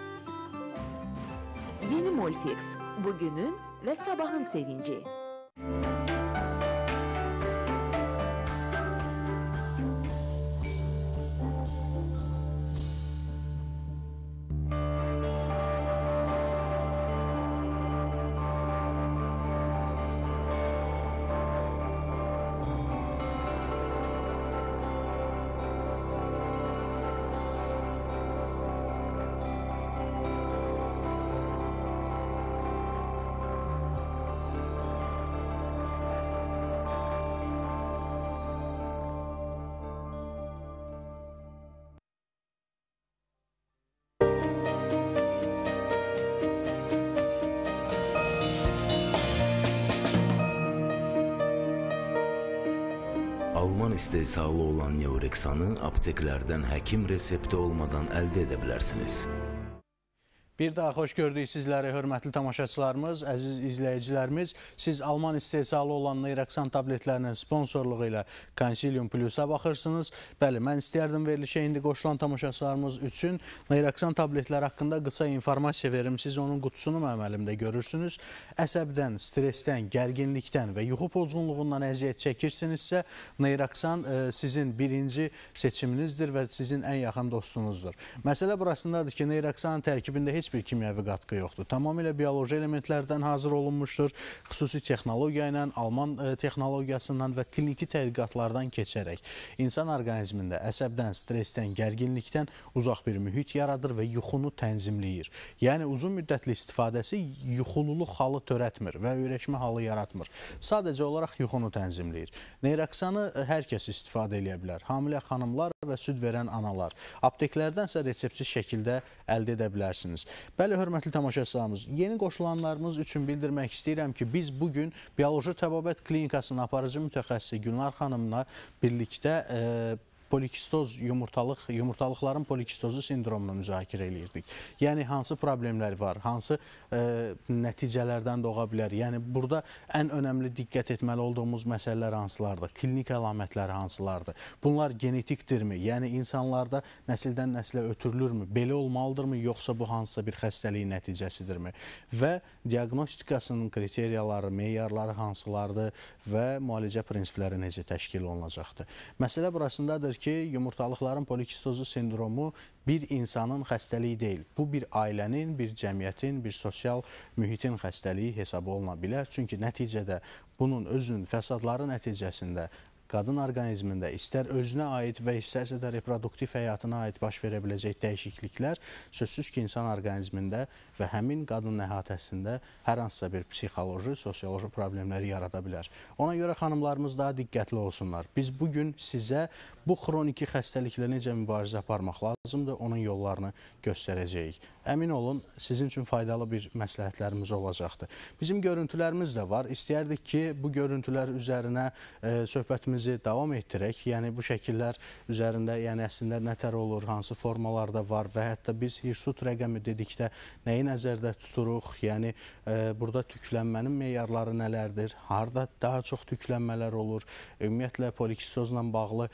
Yeni Molfix. Bugünün ve sabahın sevinci. Alman istehsalı olan Neurexanı apteklərdən həkim resepti olmadan əldə edə bilərsiniz. Bir daha xoş gördük sizləri, hörmətli tamaşaçılarımız, əziz izləyicilərimiz. Siz Alman istehsalı olan Neurexan tabletlərinin sponsorluğu ilə Consilium Plus-a baxırsınız. Bəli, mən istəyərdim verilişə indi qoşulan tamaşaçılarımız üçün Neurexan tabletlər haqqında qısa informasiya verim. Siz onun qutusunu mənim əlimdə görürsünüz. Əsəbdən, stressdən, gərginlikdən və yuxu pozğunluğundan əziyyət çəkirsinizsə, Neurexan sizin birinci seçiminizdir və sizin ən yaxın dostunuzdur. Məsələ burasındadır ki, Neurexanın tərkibində heç bir kimyəvi qatqı yoxdur. Tamamilə bioloji elementlərdən hazır olunmuşdur. Xüsusi texnologiya ilə, Alman texnologiyasından və kliniki tədqiqatlardan keçərək insan orqanizmində əsəbdən, stressdən, gərginlikdən uzaq bir mühit yaradır və yuxunu tənzimləyir. Yəni, uzun müddətli istifadəsi yuxululuq halı törətmir və öyrəşmə halı yaratmır. Sadəcə olaraq yuxunu tənzimləyir. Neurexanı hər kəs istifadə edə bilər. Hamilə xanımlar və süd verən analar. Apteklərdənsə reseptsiz şəkildə əldə edə bilərsiniz. Bəli, hörmətli tamaşaçılarımız, yeni qoşulanlarımız üçün bildirmək istəyirəm ki, biz bugün Bioloji Təbabət Klinikasının aparıcı mütəxəssisi Gülnar xanımla birlikdə polikistoz, yumurtalıqların polikistozu sindromunu müzakirə edirdik. Yəni, hansı problemlər var, hansı nəticələrdən doğa bilər? Yəni, burada ən önəmli diqqət etməli olduğumuz məsələlər hansılardır? Klinik əlamətləri hansılardır? Bunlar genetikdirmi? Yəni, insanlarda nəsildən nəslə ötürülürmü? Belə olmalıdırmı, yoxsa bu hansısa bir xəstəliyin nəticəsidirmi? Və diaqnostikasının kriteriyaları, meyarları hansılardır və müalicə prinsipləri necə təşkil olunacaqdır? Məsələ burasındadır ki, yumurtalıqların polikistozu sindromu bir insanın xəstəliyi deyil. Bu bir ailənin, bir cəmiyyətin, bir sosial mühitin xəstəliyi hesabı oluna bilər. Çünki nəticədə bunun özünün fəsadları nəticəsində qadın orqanizmində istər özünə aid və istərsə də reproduktiv həyatına aid baş verə biləcək dəyişikliklər sözsüz ki, insan orqanizmində və həmin qadın əhatəsində hər hansısa bir psixoloji, sosioloji problemləri yarada bilər. Ona görə xanımlarımız daha diqqətli olsunlar. Biz bugün sizə bu xroniki xəstəliklə necə mübarizə aparmaq lazımdır, onun yollarını göstərəcəyik. Əmin olun, sizin üçün faydalı bir məsləhətlərimiz olacaqdır. Bizim görüntülərimiz də var. İstəyərdik ki, bu görüntülər üzərinə söhbətimizi davam etdirək. Yəni, bu şəkillər üzərində, yəni əslində nətər olur, hansı formalarda var və hətta biz hirsut rəqəmi dedikdə nəyi nəzərdə tuturuq? Yəni, burada tüklənmənin meyarları nələrdir? Harada daha çox tüklənmələr olur? Ümumiyyətlə, polikistozla bağlı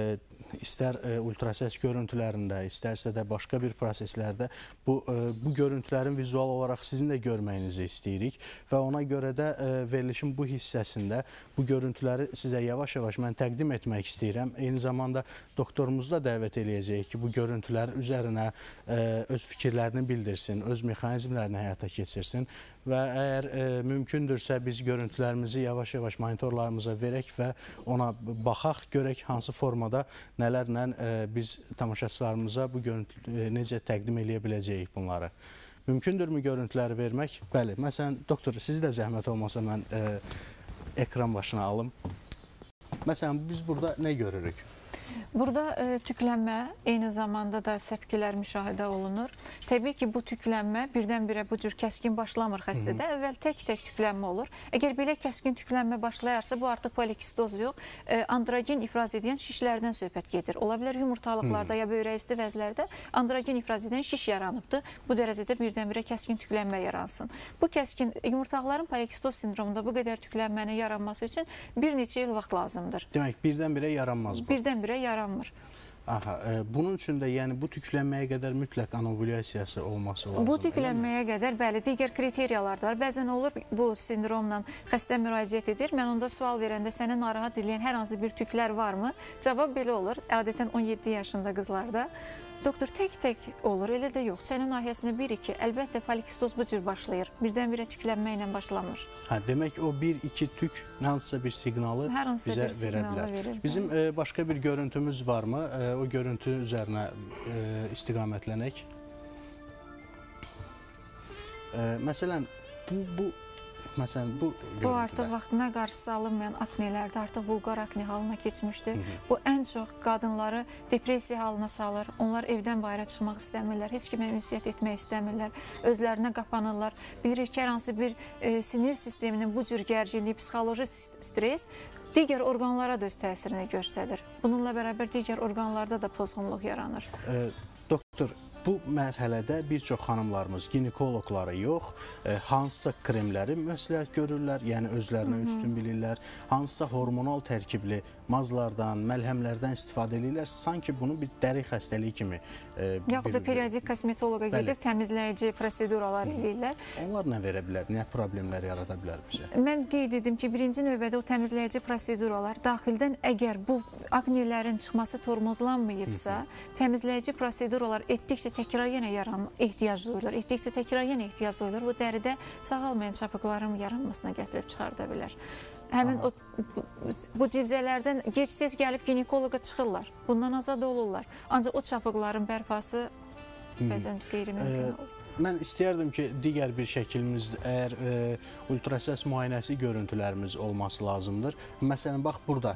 istər ultrasəs görüntülərində, istərsə də başqa bir proseslərdə bu görüntülərin vizual olaraq sizin də görməyinizi istəyirik və ona görə də verilişin bu hissəsində bu görüntüləri sizə yavaş-yavaş mən təqdim etmək istəyirəm. Eyni zamanda doktorumuzu da dəvət eləyəcəyik ki, bu görüntülər üzərinə öz fikirlərini bildirsin, öz mexanizmlərini həyata keçirsin və əgər mümkündürsə biz görüntülərimizi yavaş-yavaş monitorlarımıza verək və ona baxaq, görək hansı formada nələrlə biz tamaşaçılarımıza bu görüntü necə təqdim eləyə biləcəyik bunları. Mümkündürmü görüntüləri vermək? Bəli, məsələn, doktor, sizi də zəhmət olmasa mən ekran başına alım. Məsələn, biz burada nə görürük? Burada tüklənmə, eyni zamanda da səpkilər müşahidə olunur. Təbii ki, bu tüklənmə birdən-birə bu cür kəskin başlamır xəstədə. Əvvəl tək-tək tüklənmə olur. Əgər belə kəskin tüklənmə başlayarsa, bu artıq polikistoz yox, androgen ifraz edən şişlərdən söhbət gedir. Ola bilər yumurtalıqlarda ya böyrək üstü vəzlərdə androgen ifraz edən şiş yaranıbdır. Bu dərəcədə birdən-birə kəskin tüklənmə yaransın. Bu kəskin yumurtaqların polikistoz sindromunda bu qədər tüklənmənin yaranması üçün bir neçə il vaxt lazımdır. Demək, birdən-birə yaranmaz bu. Birdən-birə yaranmır. Aha, bunun üçün də yəni bu tüklənməyə qədər mütləq anovulyasiyası olması lazımdır. Bu tüklənməyə qədər, bəli, digər kriteriyalar da var. Bəzən olur, bu sindromla xəstə müraciət edir. Mən onda sual verəndə səni narahat edən hər hansı bir tüklər varmı? Cavab belə olur, adətən 17 yaşında qızlarda. Doktor, tək-tək olur, elə də yox. Çənə nahiyəsində 1-2, əlbəttə polikistoz bu cür başlayır. Birdən-birə tüklənmə ilə başlamır. Demək, o 1-2 tük hansısa bir siqnalı bizə verə bilər. Bizim başqa bir görüntümüz varmı? O görüntü üzərinə istiqamətlənək. Məsələn, bu artıq vaxtına qarşısı alınmayan aknelərdə artıq vulqar akne halına keçmişdir. Bu ən çox qadınları depressiya halına salır. Onlar evdən bayıra çıxmaq istəmirlər, heç kimə ünsiyyət etmək istəmirlər, özlərinə qapanırlar. Bilirik ki, hər hansı bir sinir sisteminin bu cür gərginliyi, psixoloji stres digər orqanlara da öz təsirini göstərir. Bununla bərabər digər orqanlarda da pozğunluq yaranır. Doktor, bu mərhələdə bir çox xanımlarımız ginekoloqları yox, hansısa kremləri məsləhət görürlər, yəni özlərinə üstün bilirlər, hansısa hormonal tərkibli mazlardan, məlhəmlərdən istifadə edirlər, sanki bunu bir dəri xəstəliyi kimi yaxud da periodik kosmetoloqa gedib təmizləyici proseduralar edirlər. Onlar nə verə bilər, nə problemlər yarada bilər bizə? Mən qeyd edim ki, birinci növbədə o təmizləyici proseduralar daxildən əgər bu aknelerin çıxması tormozlanmayıbsa, təmizləyici proseduralar etdikcə təkrar yenə ehtiyac duyulur. Etdikcə təkrar yenə ehtiyac duyulur. Bu dəridə sağalmayan çapıqların yaranmasına gətirib çıxarda bilər. Həmin bu civzələrdən gec-tez gəlib ginekoloqa çıxırlar. Bundan azad olurlar. Ancaq o çapıqların bərpası bəzən qeyri-mümkün olur. Mən istəyərdim ki, digər bir şəkilimiz, əgər ultrasəs müayinəsi görüntülərimiz olması lazımdır. Məsələn, bax burada.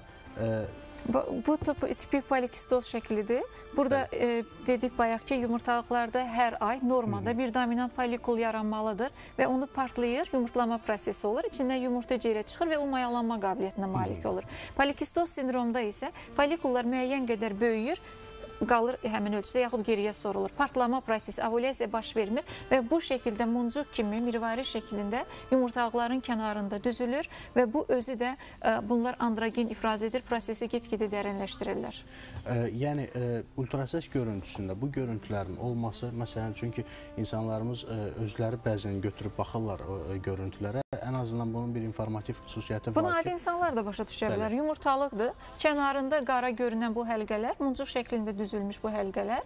Bu tipik polikistoz şəklidir. Burada dedik bayaq ki, yumurtalıqlarda hər ay normada bir dominant folikul yaranmalıdır və onu partlayır, yumurtlama prosesi olur. İçindən yumurta ceylə çıxır və o mayalanma qabiliyyətinə malik olur. Polikistoz sindromda isə folikullar müəyyən qədər böyüyür, qalır həmin ölçüdə, yaxud geriyə sorulur. Partlama prosesi, ovulyasiya baş vermir və bu şəkildə muncuq kimi mirvari şəklində yumurtalıqların kənarında düzülür və bu özü də bunlar androgen ifraz edir, prosesi get-gedə dərinləşdirirlər. Yəni, ultrasəs görüntüsündə bu görüntülərin olması, məsələn, çünki insanlarımız özləri bəzən götürüb baxırlar görüntülərə, ən azından bunun bir informativ xüsusiyyəti var ki... Bunu adi insanlar da başa düşə bilər. Yumurtalıqdır, kənarında qara görünən bu həlqələr, muncuq şəklində düzülmüş bu həlqələr,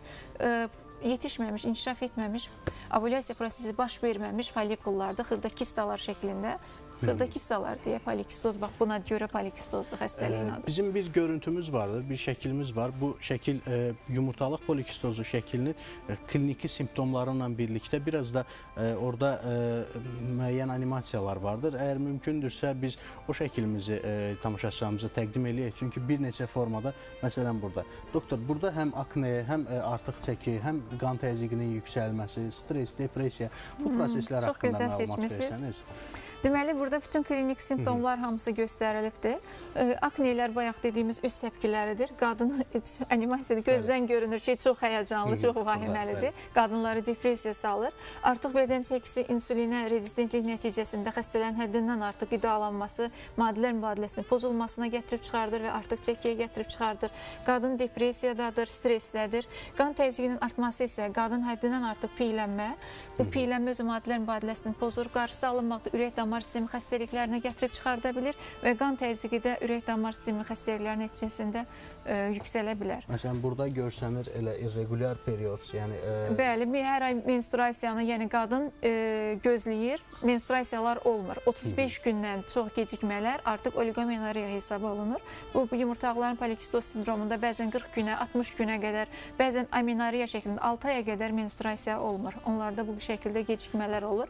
yetişməmiş, inkişaf etməmiş, ovulyasiya prosesi baş verməmiş folikullardır, xırda kistalar şəklində. Xırda kistalar deyə polikistoz, bax buna görə polikistozdur xəstəliyin adı. Bizim bir görüntümüz vardır, bir şəkilimiz var. Bu şəkil yumurtalıq polikistozu şəklini kliniki simptomlarla birlikdə biraz da orada müəyyən animasiyalar vardır. Əgər mümkündürsə biz o şəkilimizi tamaşaçılarımıza təqdim eləyək. Çünki bir neçə formada, məsələn burada. Doktor, burada həm akne, həm artıq çəki, həm qan təzyiqinin yüksəlməsi, stres, depressiya, bu proseslər haqqında məlumat versəniz. Deməli, burada bütün klinik simptomlar hamısı göstərilibdir. Aknelər bayaq dediyimiz üst səpkiləridir. Qadın animasiyada gözdən görünür ki, çox həyəcanlı, çox vahiməlidir. Qadınları depressiya salır. Artıq bədən çəkisi insulinə rezistentlik nəticəsində xəstələrin həddindən artıq qidalanması, maddələr mübadiləsinin pozulmasına gətirib çıxardır və artıq çəkiyə gətirib çıxardır. Qadın depressiyadadır, stressdədir. Qan təzyiqinin artması isə qadın həddindən artıq piylənmə. Bu piylənmə özü maddələr mübadiləsini pozur. Qarşısı alınmaqda ürək damar sistemi xəstəliklərinə gətirib çıxarda bilir və qan təzyiqi də ürək damar sistemi xəstəliklərinin nəticəsində yüksələ bilər. Məsələn, burada görsənir elə irregulyar period, yəni... Bəli, hər ay menstruasiyanı, yəni qadın gözləyir, menstruasiyalar olmur. 35 gündən çox gecikmələr artıq oligomenoriya hesabı olunur. Bu yumurtaqların polikistoz sindromunda bəzən 40 günə, 60 günə qədər, bəzən amenoriya şəklində 6 aya qədər menstruasiya olmur. Onlarda bu şəkildə gecikmələr olur.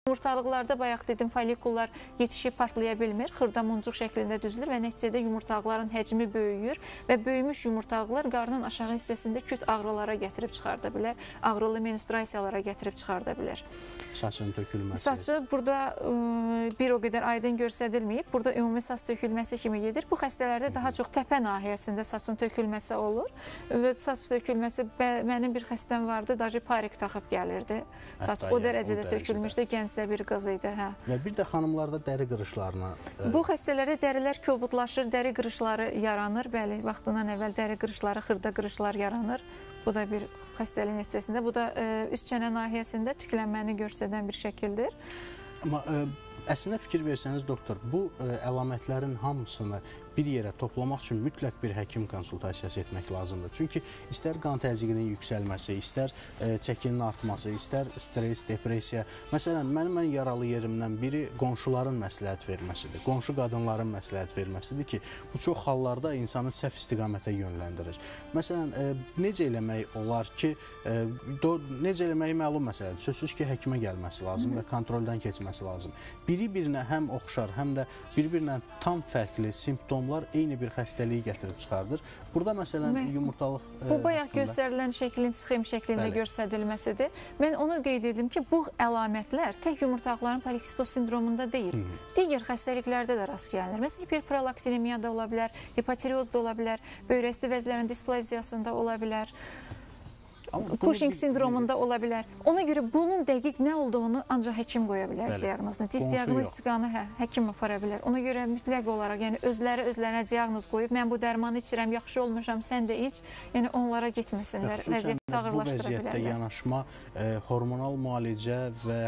Yumurtalıqlarda bayaq dedim, follikullar yetişib partlaya bilmir, xırdamuncuq şəklində düzülür və nəticədə yumurtalıqların həcmi böyüyür və böyümüş yumurtalıqlar qarnın aşağı hissəsində küt ağrılara gətirib çıxarda bilər, ağrılı menstruasiyalara gətirib çıxarda bilər. Saçın tökülməsi. Saçı burada bir o qədər aydın göstərilməyib, burada ümumi saç tökülməsi kimi gedir. Bu xəstələrdə daha çox təpə nahiyəsində saçın tökülməsi olur və saç tökülməsi, mənim bir xəstəm vardı, daji parik taxıb gəlirdi. Saç o dərəcədə tökülmüşdü, gənc bir qız idi. Və bir də xanımlarda dəri qırışlarına... Bu xəstələrdə dərilər kobudlaşır, dəri qırışları yaranır. Bəli, vaxtından əvvəl dəri qırışları, xırda qırışlar yaranır. Bu da bir xəstəliyin nəticəsində. Bu da üst çənə nahiyəsində tüklənməni göstərən bir şəkildir. Amma əslində fikir versəniz, doktor, bu əlamətlərin hamısını bir yerə toplamaq üçün mütləq bir həkim konsultasiyası etmək lazımdır. Çünki istər qan təzyiqinin yüksəlməsi, istər çəkinin artması, istər stres, depressiya. Məsələn, mən yaralı yerimdən biri qonşuların məsləhət verməsidir. Qonşu qadınların məsləhət verməsidir ki, bu çox hallarda insanı səhv istiqamətə yönləndirir. Məsələn, necə eləmək olar ki, necə eləməyi məlum məsələdir. Sözsüz ki, həkimə gəlməsi lazım və kontroldan keçməsi lazım. Biri-birinə həm oxşar, həm də bir-birinə tam fərqli simptom eyni bir xəstəliyi gətirib çıxardır. Burada məsələn yumurtalıq... Bu bayaq göstərilən şəklin sxem şəklində göstərilməsidir. Mən onu qeyd edim ki, bu əlamətlər tək yumurtalıqların polikistoz sindromunda deyil. Digər xəstəliklərdə də rast gəlinir. Məsələn, hiperprolaktinemiya da ola bilər, hipotireoz da ola bilər, böyrək üstü vəzlərin displaziyasında ola bilər. Cushing sindromunda ola bilər. Ona görə bunun dəqiq nə olduğunu ancaq həkim qoya bilər diaqnozunu. Diaqnostikanı həkim apara bilər. Ona görə mütləq olaraq, yəni özlərinə diaqnoz qoyub, mən bu dərmanı içirəm, yaxşı olmuşam, sən də iç, yəni onlara getməsinlər, vəziyyəti ağırlaşdıra bilərlər. Bu vəziyyətdə yanaşma, hormonal müalicə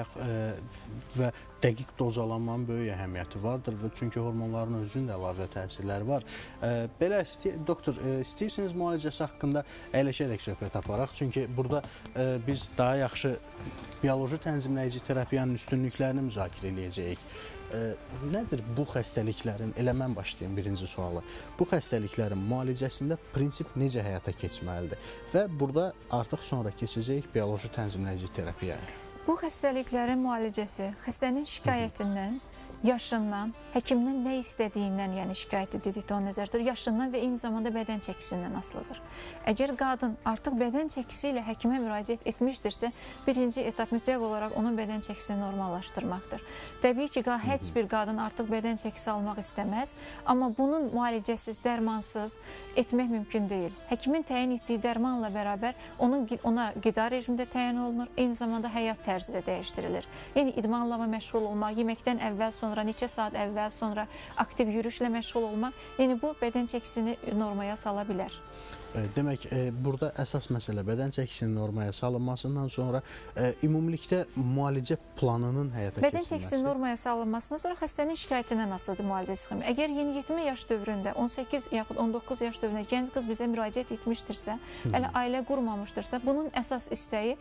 və dəqiq dozalanmanın böyük əhəmiyyəti vardır və çünki hormonların özünün də əlavə təsirləri var. Belə, doktor, istəyirsiniz müalicəsi haqqında əyləşərək söhbət aparaq. Çünki burada biz daha yaxşı bioloji tənzimləyici terapiyanın üstünlüklərini müzakirə edəcəyik. Nədir bu xəstəliklərin, elə mən başlayayım birinci sualı, bu xəstəliklərin müalicəsində prinsip necə həyata keçməlidir? Və burada artıq sonra keçəcəyik bioloji tənzimləyici terapiyaya. Bu xəstəliklərin müalicəsi xəstənin şikayətindən, yaşından, həkimdən nə istədiyindən, yəni şikayət edildikdə o nəzərdə yaşından və eyni zamanda bədən çəkisindən asılıdır. Əgər qadın artıq bədən çəkisi ilə həkimə müraciət etmişdirsə, birinci etap mütləq olaraq onun bədən çəkisini normallaşdırmaqdır. Təbii ki, heç bir qadın artıq bədən çəkisi almaq istəməz, amma bunun müalicəsiz, dərmansız etmək mümkün deyil. Həkimin təyin etdiyi dərmanla bərabər ona qida rejimdə təyin olunur, eyni zamanda həyat tərzi də dəyişdirilir. Yəni, idmanla məşğul olmaq, yeməkdən əvvəl sonra, neçə saat əvvəl sonra aktiv yürüyüşlə məşğul olmaq, yəni bu bədən çəkisini normaya sala bilər. Demək, burada əsas məsələ bədən çəkisinin normaya salınmasından sonra ümumilikdə müalicə planının həyata keçirilməsi. Bədən çəkisinin normaya salınmasından sonra xəstənin şikayətindən asılıdır müalicə sxemi. Əgər yeniyetmə yaş dövründə, 18 yaxud 19 yaş dövründə gənc qız bizə müraciət etmişdirsə, hələ ailə qurmamışdırsa, bunun əsas istəyi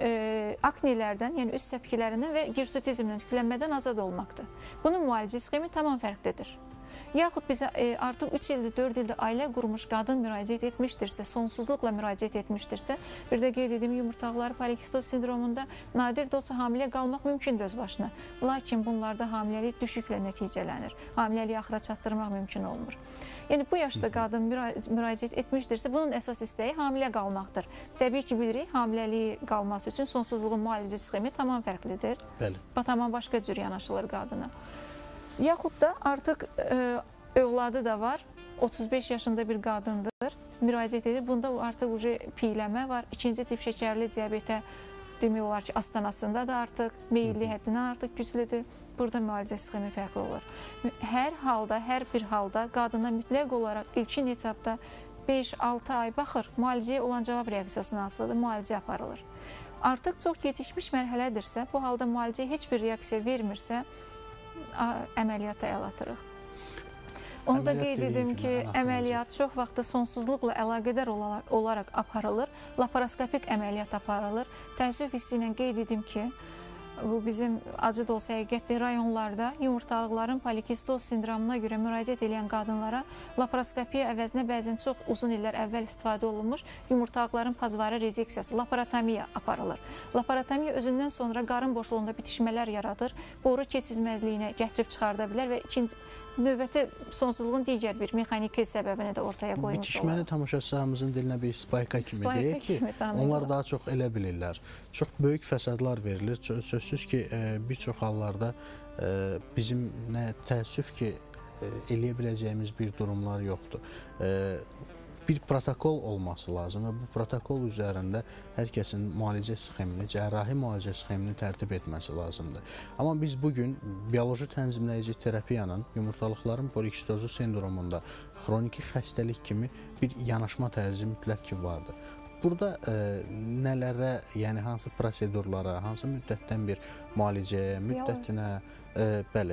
aknelərdən, yəni üst səpkilərindən və girsutizmdən, tüklənmədən azad olmaqdır. Bunun müalicə sxemi tamam fərqlidir. Yaxud bizə artıq 3 ildir, 4 ildir ailə qurmuş qadın müraciət etmişdirsə, sonsuzluqla müraciət etmişdirsə, bir də qeyd edeyim, yumurtalıqları polikistoz sindromunda nadir də olsa hamilə qalmaq mümkündür öz başına. Lakin bunlarda hamiləlik düşüklə nəticələnir. Hamiləliyi axıra çatdırmaq mümkün olmur. Yəni, bu yaşda qadın müraciət etmişdirsə, bunun əsas istəyi hamilə qalmaqdır. Təbii ki, bilirik, hamiləliyi qalması üçün sonsuzluğun müalicə sxemi tamam fərqlidir. Tamam başqa cür yanaşılır qadına. Yaxud da artıq övladı da var, 35 yaşında bir qadındır, müraciət edir. Bunda artıq piyləmə var, ikinci tip şəkərli diabetə demək olar ki, astanasında da artıq meyilli həddindən artıq güclüdür. Burada müalicə sxemi fərqli olur. Hər halda, hər bir halda qadına mütləq olaraq ilkin etapda 5-6 ay baxır, müalicəyə olan cavab reaksiyasından asılıdır, müalicə aparılır. Artıq çox gecikmiş mərhələdirsə, bu halda müalicəyə heç bir reaksiya vermirsə, əməliyyata əl atırıq. Onu da qeyd edim ki, əməliyyat çox vaxtda sonsuzluqla əlaqədar olaraq aparılır, laparoskopik əməliyyat aparılır. Təəssüf hissi ilə qeyd edim ki, bu bizim acı da olsa həqiqətdir, rayonlarda yumurtalıqların polikistoz sindromuna görə müraciət edən qadınlara laparoskopiya əvəzinə bəzən çox uzun illər əvvəl istifadə olunmuş yumurtalıqların pazvarı rezeksiyası, laparotomiya aparılır. Laparotomiya özündən sonra qarın boşluğunda bitişmələr yaradır, boru keçizməzliyinə gətirib çıxarda bilər və növbəti sonsuzluğun digər bir mexaniki səbəbini də ortaya qoymuş olur. Bitişməni tamaşaçılarımızın dilinə bir spayka kimi deyək ki, onlar daha çox elə bilirlər. Çox böyük fəsadlar verilir. Sözsüz ki, bir çox hallarda bizim nə təəssüf ki, eləyə biləcəyimiz bir durumlar yoxdur. Bir protokol olması lazım və bu protokol üzərində hər kəsin müalicə sxemini, cərrahi müalicə sxemini tərtib etməsi lazımdır. Amma biz bugün bioloji tənzimləyici terapiyanın yumurtalıqların polikistozu sindromunda xroniki xəstəlik kimi bir yanaşma tərzi mütləq ki vardır. Burada nələrə, yəni hansı prosedurlara, hansı müddətdən bir müalicəyə, müddətinə, bəli,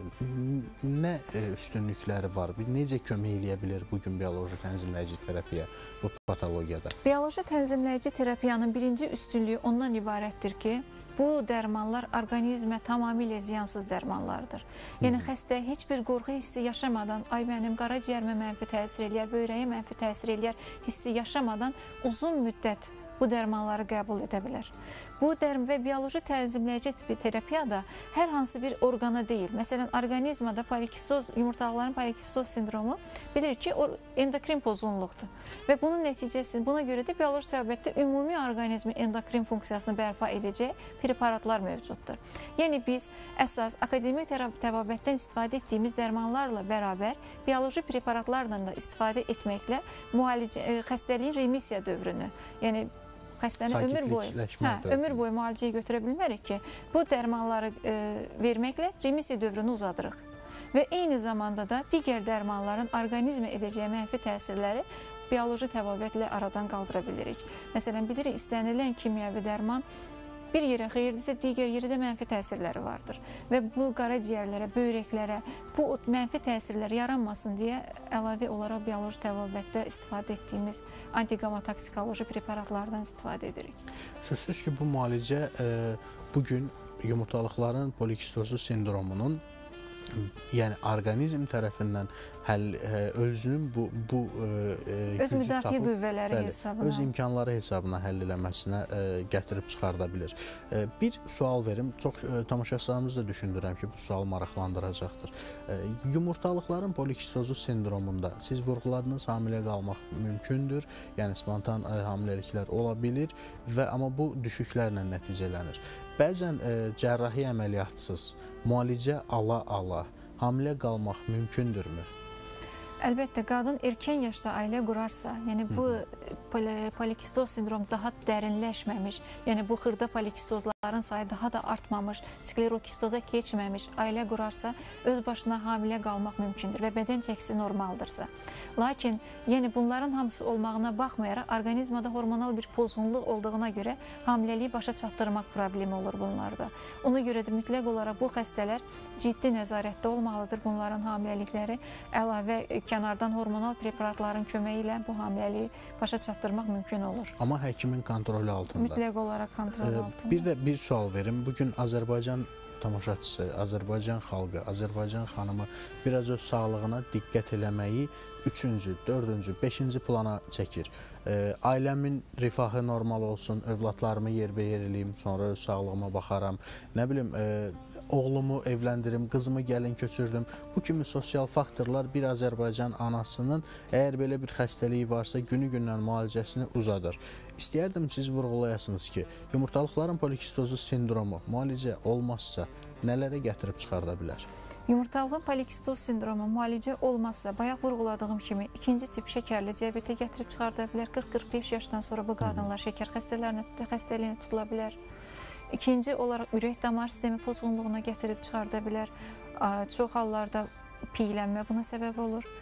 nə üstünlükləri var? Necə kömək eləyə bilər bugün bioloji tənzimləyici terapiya bu patologiyada? Bioloji tənzimləyici terapiyanın birinci üstünlüyü ondan ibarətdir ki, bu dərmanlar orqanizmə tamamilə ziyansız dərmanlardır. Yəni xəstə heç bir qorxu hissi yaşamadan, ay mənim qaraciyərimə mənfi təsir eləyər, böyrəyə mənfi təsir eləyər hissi yaşamadan uzun müddət bu dərmanları qəbul edə bilər. Bu və bioloji tənzimləyici terapiyada hər hansı bir orqana deyil. Məsələn, orqanizmada yumurtalıqların polikistoz sindromu bilir ki, endokrin pozğunluqdur. Və bunun nəticəsində, buna görə də bioloji təbabətdə ümumi orqanizmin endokrin funksiyasını bərpa edəcək preparatlar mövcuddur. Yəni biz əsas akademik təbabətdən istifadə etdiyimiz dərmanlarla bərabər bioloji preparatlarla da istifadə etməklə xəstəliyin remisiya dövrünü, yəni xəstəni ömür boyu müalicəyə götürə bilmərik ki, bu dərmanları verməklə remisiya dövrünü uzadırıq. Və eyni zamanda da digər dərmanların orqanizmə edəcəyi mənfi təsirləri bioloji təbabətlə aradan qaldıra bilirik. Məsələn, bilirik, istənilən kimyəvi dərman bir yerə xeyirdirsə, digər yerdə mənfi təsirləri vardır. Və bu qaraciyərlərə, böyrəklərə bu mənfi təsirlər yaranmasın deyə əlavə olaraq bioloji təbabətdə istifadə etdiyimiz antiqamatoksikoloji preparatlardan istifadə edirik. Sözsüz ki, bu müalicə bugün yumurtalıqların polikistozu sindromunun yəni orqanizm tərəfindən özünün öz müdafiə qüvvələri hesabına, öz imkanları hesabına həll eləməsinə gətirib çıxarda bilir. Bir sual verim, çox tamaşaçılarımız da düşündürəm ki, bu sual maraqlandıracaqdır. Yumurtalıqların polikistozu sindromunda siz vurğuladınız, hamilə qalmaq mümkündür, yəni spontan hamiləliklər ola bilir amma bu düşüklərlə nəticələnir. Bəzən cərrahi əməliyyatsız müalicə ala-ala hamilə qalmaq mümkündürmü? Əlbəttə, qadın erkən yaşda ailə qurarsa, yəni bu polikistoz sindrom daha dərinləşməmiş, yəni bu xırda polikistozların sayı daha da artmamış, sklerokistoza keçməmiş ailə qurarsa, öz başına hamilə qalmaq mümkündür və bədən çəkisi normaldırsa. Lakin, yəni bunların hamısı olmağına baxmayaraq, orqanizmada hormonal bir pozğunluq olduğuna görə hamiləliyi başa çatdırmaq problemi olur bunlarda. Ona görə də mütləq olaraq bu xəstələr ciddi nəzarətdə olmalıdır. Bunların hamiləlikləri əlavə kənardan hormonal preparatların köməyi ilə bu hamiləliyi başa çatdırmaq mümkün olur. Amma həkimin kontrolü altında. Mütləq olaraq kontrol altında. Bir də bir sual verim. Bugün Azərbaycan tamaşaçısı, Azərbaycan xalqı, Azərbaycan xanımı biraz öz sağlığına diqqət eləməyi 3-cü, 4-cü, 5-ci plana çəkir. Ailəmin rifahı normal olsun, övladlarımı yerbəyer eləyim, sonra öz sağlığıma baxaram, nə bilim, oğlumu evləndirim, qızımı gəlin köçürdüm. Bu kimi sosial faktorlar bir Azərbaycan anasının əgər belə bir xəstəliyi varsa günü-gündən müalicəsini uzadır. İstəyərdim siz vurğulayasınız ki, yumurtalıqların polikistozu sindromu müalicə olmazsa nələrə gətirib çıxarda bilər? Yumurtalığın polikistoz sindromu müalicə olmazsa, bayaq vurğuladığım kimi ikinci tip şəkərli diabetə gətirib çıxarda bilər. 40-45 yaşdan sonra bu qadınlar şəkər xəstəliyinə tutula bilər. İkinci olaraq ürək damar sistemi pozğunluğuna gətirib çıxarda bilər. Çox hallarda piylənmə buna səbəb olur.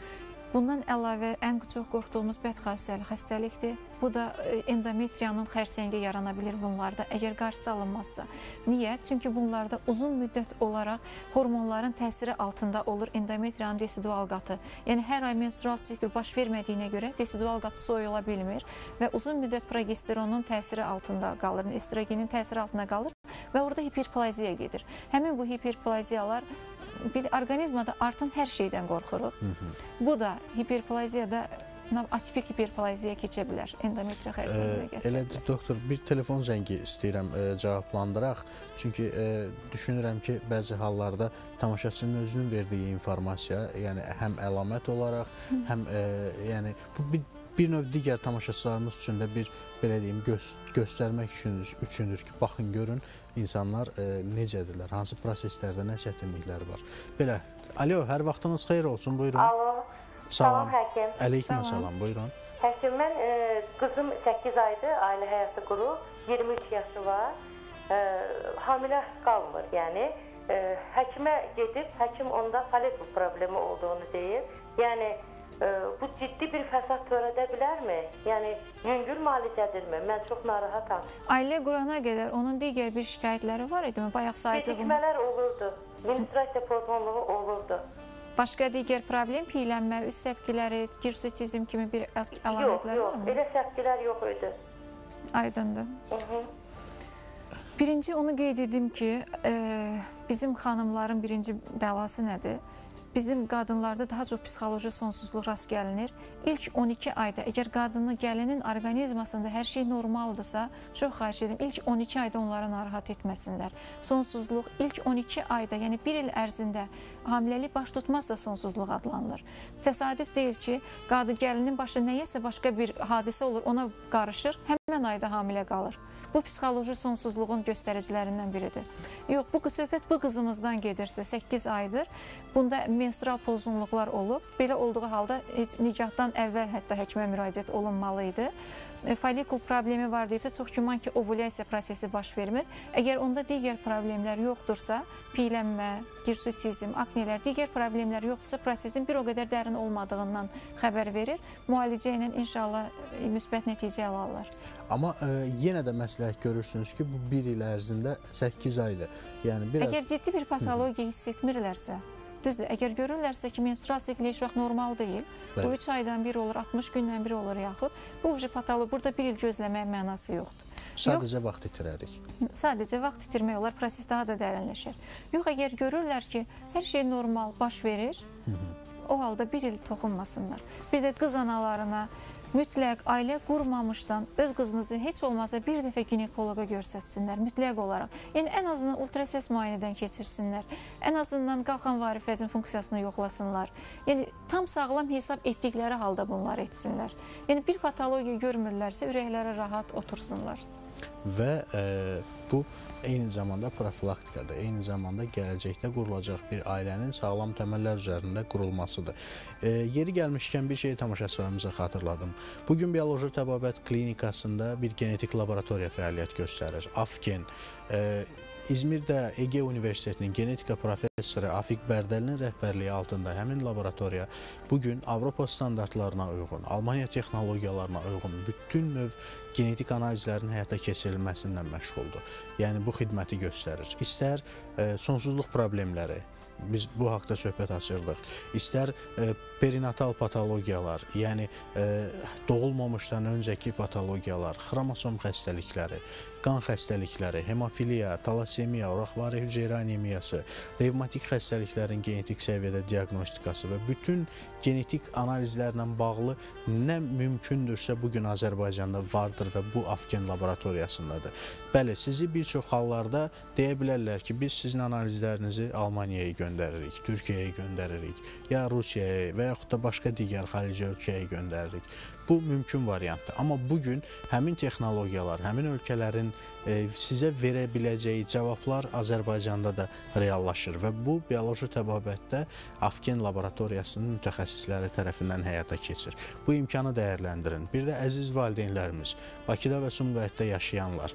Bundan əlavə ən çox qorxduğumuz bədxassəli xəstəlikdir. Bu da endometriyanın xərçəngi yarana bilir bunlarda, əgər qarşısı alınmazsa. Niyə? Çünki bunlarda uzun müddət olaraq hormonların təsiri altında olur endometriyanın desidual qatı. Yəni, hər ay menstrual sikl baş vermədiyinə görə desidual qatı soyula bilmir və uzun müddət progesteronun təsiri altında qalır, estrogenin təsiri altında qalır və orada hiperplaziya gedir. Həmin bu hiperplaziyalar orqanizmada artan hər şeydən qorxuruq. Bu da hiperplaziyada atipik hiperplaziya keçə bilər, endometriya xərçəngiyə gətirə bilər. Elədir, doktor, bir telefon zəngi istəyirəm cavablandıraq. Çünki düşünürəm ki, bəzi hallarda tamaşaçının özünün verdiyi informasiya, yəni həm əlamət olaraq, həm yəni bir növ digər tamaşaçılarımız üçün də bir, belə deyim, göstərmək üçündür ki, baxın, görün, insanlar necədirlər, hansı proseslərdə nə çətinlikləri var. Belə, alo, hər vaxtınız xeyir olsun, buyurun. Alo. Salam həkim. Əleyküm salam, buyurun. Həkim, mən qızım 8 aydır, ailə həyatı qurub, 23 yaşı var, hamilə qalmır, yəni. Həkimə gedib, həkim onda folikul problemi olduğunu deyir. Yəni, bu ciddi bir fəsad törədə bilərmi? Yəni, yüngül müalicədirmi? Mən çox narahatam. Ailə qurana qədər onun digər bir şikayətləri var idi mi? Bayaq saydığım... Gecikmələr olurdu, menstruasiya pozğunluğu olurdu. Başqa digər problem, piylənmə, üst səpkiləri, girsutizm kimi bir əlamətlər var mı? Yox, elə səpkilər yox idi. Aydındır. Birinci onu qeyd edim ki, bizim xanımların birinci bəlası nədir? Bizim qadınlarda daha çox psixoloji sonsuzluq rast gəlinir. İlk 12 ayda, əgər gəlinin orqanizmasında hər şey normaldırsa, çox xahiş edirəm, ilk 12 ayda onları narahat etməsinlər. Sonsuzluq ilk 12 ayda, yəni bir il ərzində hamiləlik baş tutmazsa sonsuzluq adlanılır. Təsadüf deyil ki, gəlinin başı nəyəsə başqa bir hadisə olur, ona qarışır, həmən ayda hamilə qalır. Bu psixoloji sonsuzluğun göstəricilərindən biridir. Yox, söhbət bu qızımızdan gedirsə 8 aydır. Bunda menstrual pozğunluqlar olub. Belə olduğu halda nikahdan əvvəl hətta həkimə müraciət olunmalı idi. Folikul problemi var deyibsə, çox güman ki, ovulyasiya prosesi baş vermir. Əgər onda digər problemlər yoxdursa, piylənmə, girsutizm, aknelər, digər problemlər yoxdursa, prosesin bir o qədər dərin olmadığından xəbər verir. Müalicə ilə inşallah müsbət nəticə alırlar. Amma yenə də məsləhət görürsünüz ki, bu bir il ərzində 8 aydır. Əgər ciddi bir patologiya hiss etmirlərsə, düzdür, əgər görürlərsə ki, menstrual sikli heç vaxt normal deyil, bu 3 aydan biri olur, 60 gündən biri olur yaxud, bu patologiya burada bir il gözləməyə mənası yoxdur. Sadəcə vaxt itirərik. Sadəcə vaxt itirmək olar, proses daha da dərinləşir. Yox, əgər görürlər ki, hər şey normal baş verir, o halda bir il toxunmasınlar. Bir də qız analarına mütləq ailə qurmamışdan öz qızınızı heç olmazsa bir dəfə ginekoloqa görsətsinlər, mütləq olaraq. Yəni, ən azından ultrasəs müayinədən keçirsinlər, ən azından qalxan varifəzin funksiyasını yoxlasınlar. Yəni, tam sağlam hesab etdikləri halda bunları etsinlər. Yəni, bir patologiya görmürlərsə, ürəkləri rahat otursunlar. Və bu eyni zamanda profilaktikadır, eyni zamanda gələcəkdə qurulacaq bir ailənin sağlam təməllər üzərində qurulmasıdır. Yeri gəlmişkən bir şey tamaşaçılarımıza xatırladım. Bugün Bioloji Təbabət Klinikasında bir genetik laboratoriya fəaliyyət göstərir. AFGEN. İzmirdə Ege Universitetinin genetika professoru Afiq Bərdəlinin rəhbərliyi altında həmin laboratoriya bugün Avropa standartlarına uyğun, Almaniya texnologiyalarına uyğun bütün növ genetik analizlərin həyata keçirilməsindən məşğuldur. Yəni, bu xidməti göstərir. İstər sonsuzluq problemləri, biz bu haqda söhbət açırdıq. İstər perinatal patologiyalar, yəni doğulmamışdan öncəki patologiyalar, xromosom xəstəlikləri, qan xəstəlikləri, hemofiliya, talasemiya, uraxvari hüceyrə anemiyası, revmatik xəstəliklərin genetik səviyyədə diaqnostikası və bütün genetik analizlərlə bağlı nə mümkündürsə bugün Azərbaycanda vardır və bu AFGEN laboratoriyasındadır. Bəli, sizi bir çox hallarda deyə bilərlər ki, biz sizin analizlərinizi Almaniyaya göndəririk, Türkiyəyə göndəririk, ya Rusiyaya və yaxud da başqa digər xarici ölkəyə göndəririk. Bu mümkün variantdır. Amma bugün həmin texnologiyalar, həmin ölkələrin sizə verə biləcəyi cavablar Azərbaycanda da reallaşır və bu bioloji təbabətdə AFGEN laboratoriyasının mütəxəssisləri tərəfindən həyata keçir. Bu imkanı dəyərləndirin. Bir də əziz valideynlərimiz, Bakıda və Sumqayıtda yaşayanlar,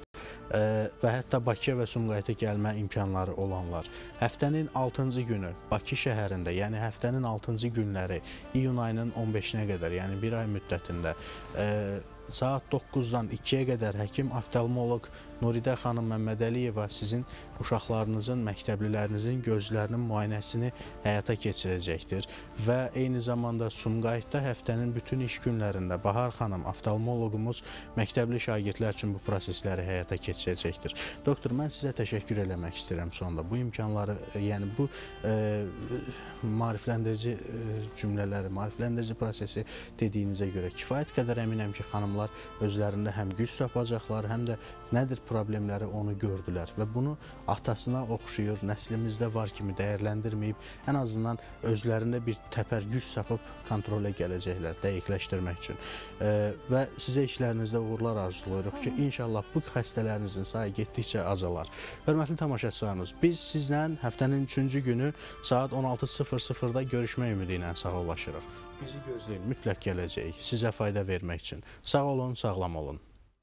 və hətta Bakıya və Sumqayıta gəlmə imkanları olanlar həftənin 6-cı günü Bakı şəhərində, yəni həftənin 6-cı günləri iyun ayının 15-nə qədər, yəni bir ay müddətində saat 9-dan 2-yə qədər həkim oftalmoloq Nuridə xanım Məmmədəliyeva sizin uşaqlarınızın, məktəblilərinizin gözlərinin müayinəsini həyata keçirəcəkdir və eyni zamanda Sumqayıtda həftənin bütün iş günlərində Bahar xanım, oftalmoloqumuz məktəbli şagirdlər üçün bu prosesləri həyata keçirəcəkdir. Doktor, mən sizə təşəkkür eləmək istəyirəm sonda. Bu imkanları, yəni bu maarifləndirici cümlələri, maarifləndirici prosesi dediyinizə görə kifayət qədər əminəm ki, xanımlar özlərində həm güc tapacaqlar, həm də nədir problemləri onu gördülər və bunu atasına oxşuyur, nəslimizdə var kimi dəyərləndirməyib, ən azından özlərində bir təpərgüc tapıb kontrolə gələcəklər, dəqiqləşdirmək üçün. Və sizə işlərinizdə uğurlar arzulayırıq ki, inşallah bu xəstələrinizin sayı getdikcə azalar. Hörmətli tamaşaçılarımız, biz sizlə həftənin 3-cü günü saat 16:00-da görüşmək ümidi ilə sağollaşırıq. Bizi gözləyin, mütləq gələcəyik, sizə fayda vermək üçün. Sağ olun, sağlam olun.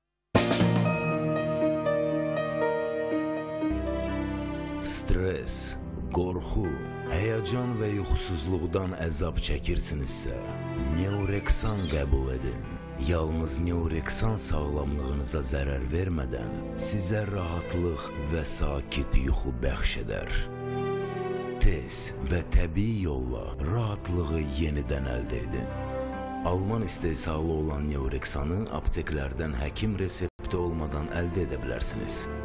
Stres, qorxu, həyəcan və yuxusuzluqdan əzab çəkirsinizsə, Neoreksan qəbul edin. Yalnız Neoreksan sağlamlığınıza zərər vermədən sizə rahatlıq və sakit yuxu bəxş edər. Tez və təbii yolla rahatlığı yenidən əldə edin. Alman istehsalı olan Neoreksanı apteklərdən həkim resepti olmadan əldə edə bilərsiniz.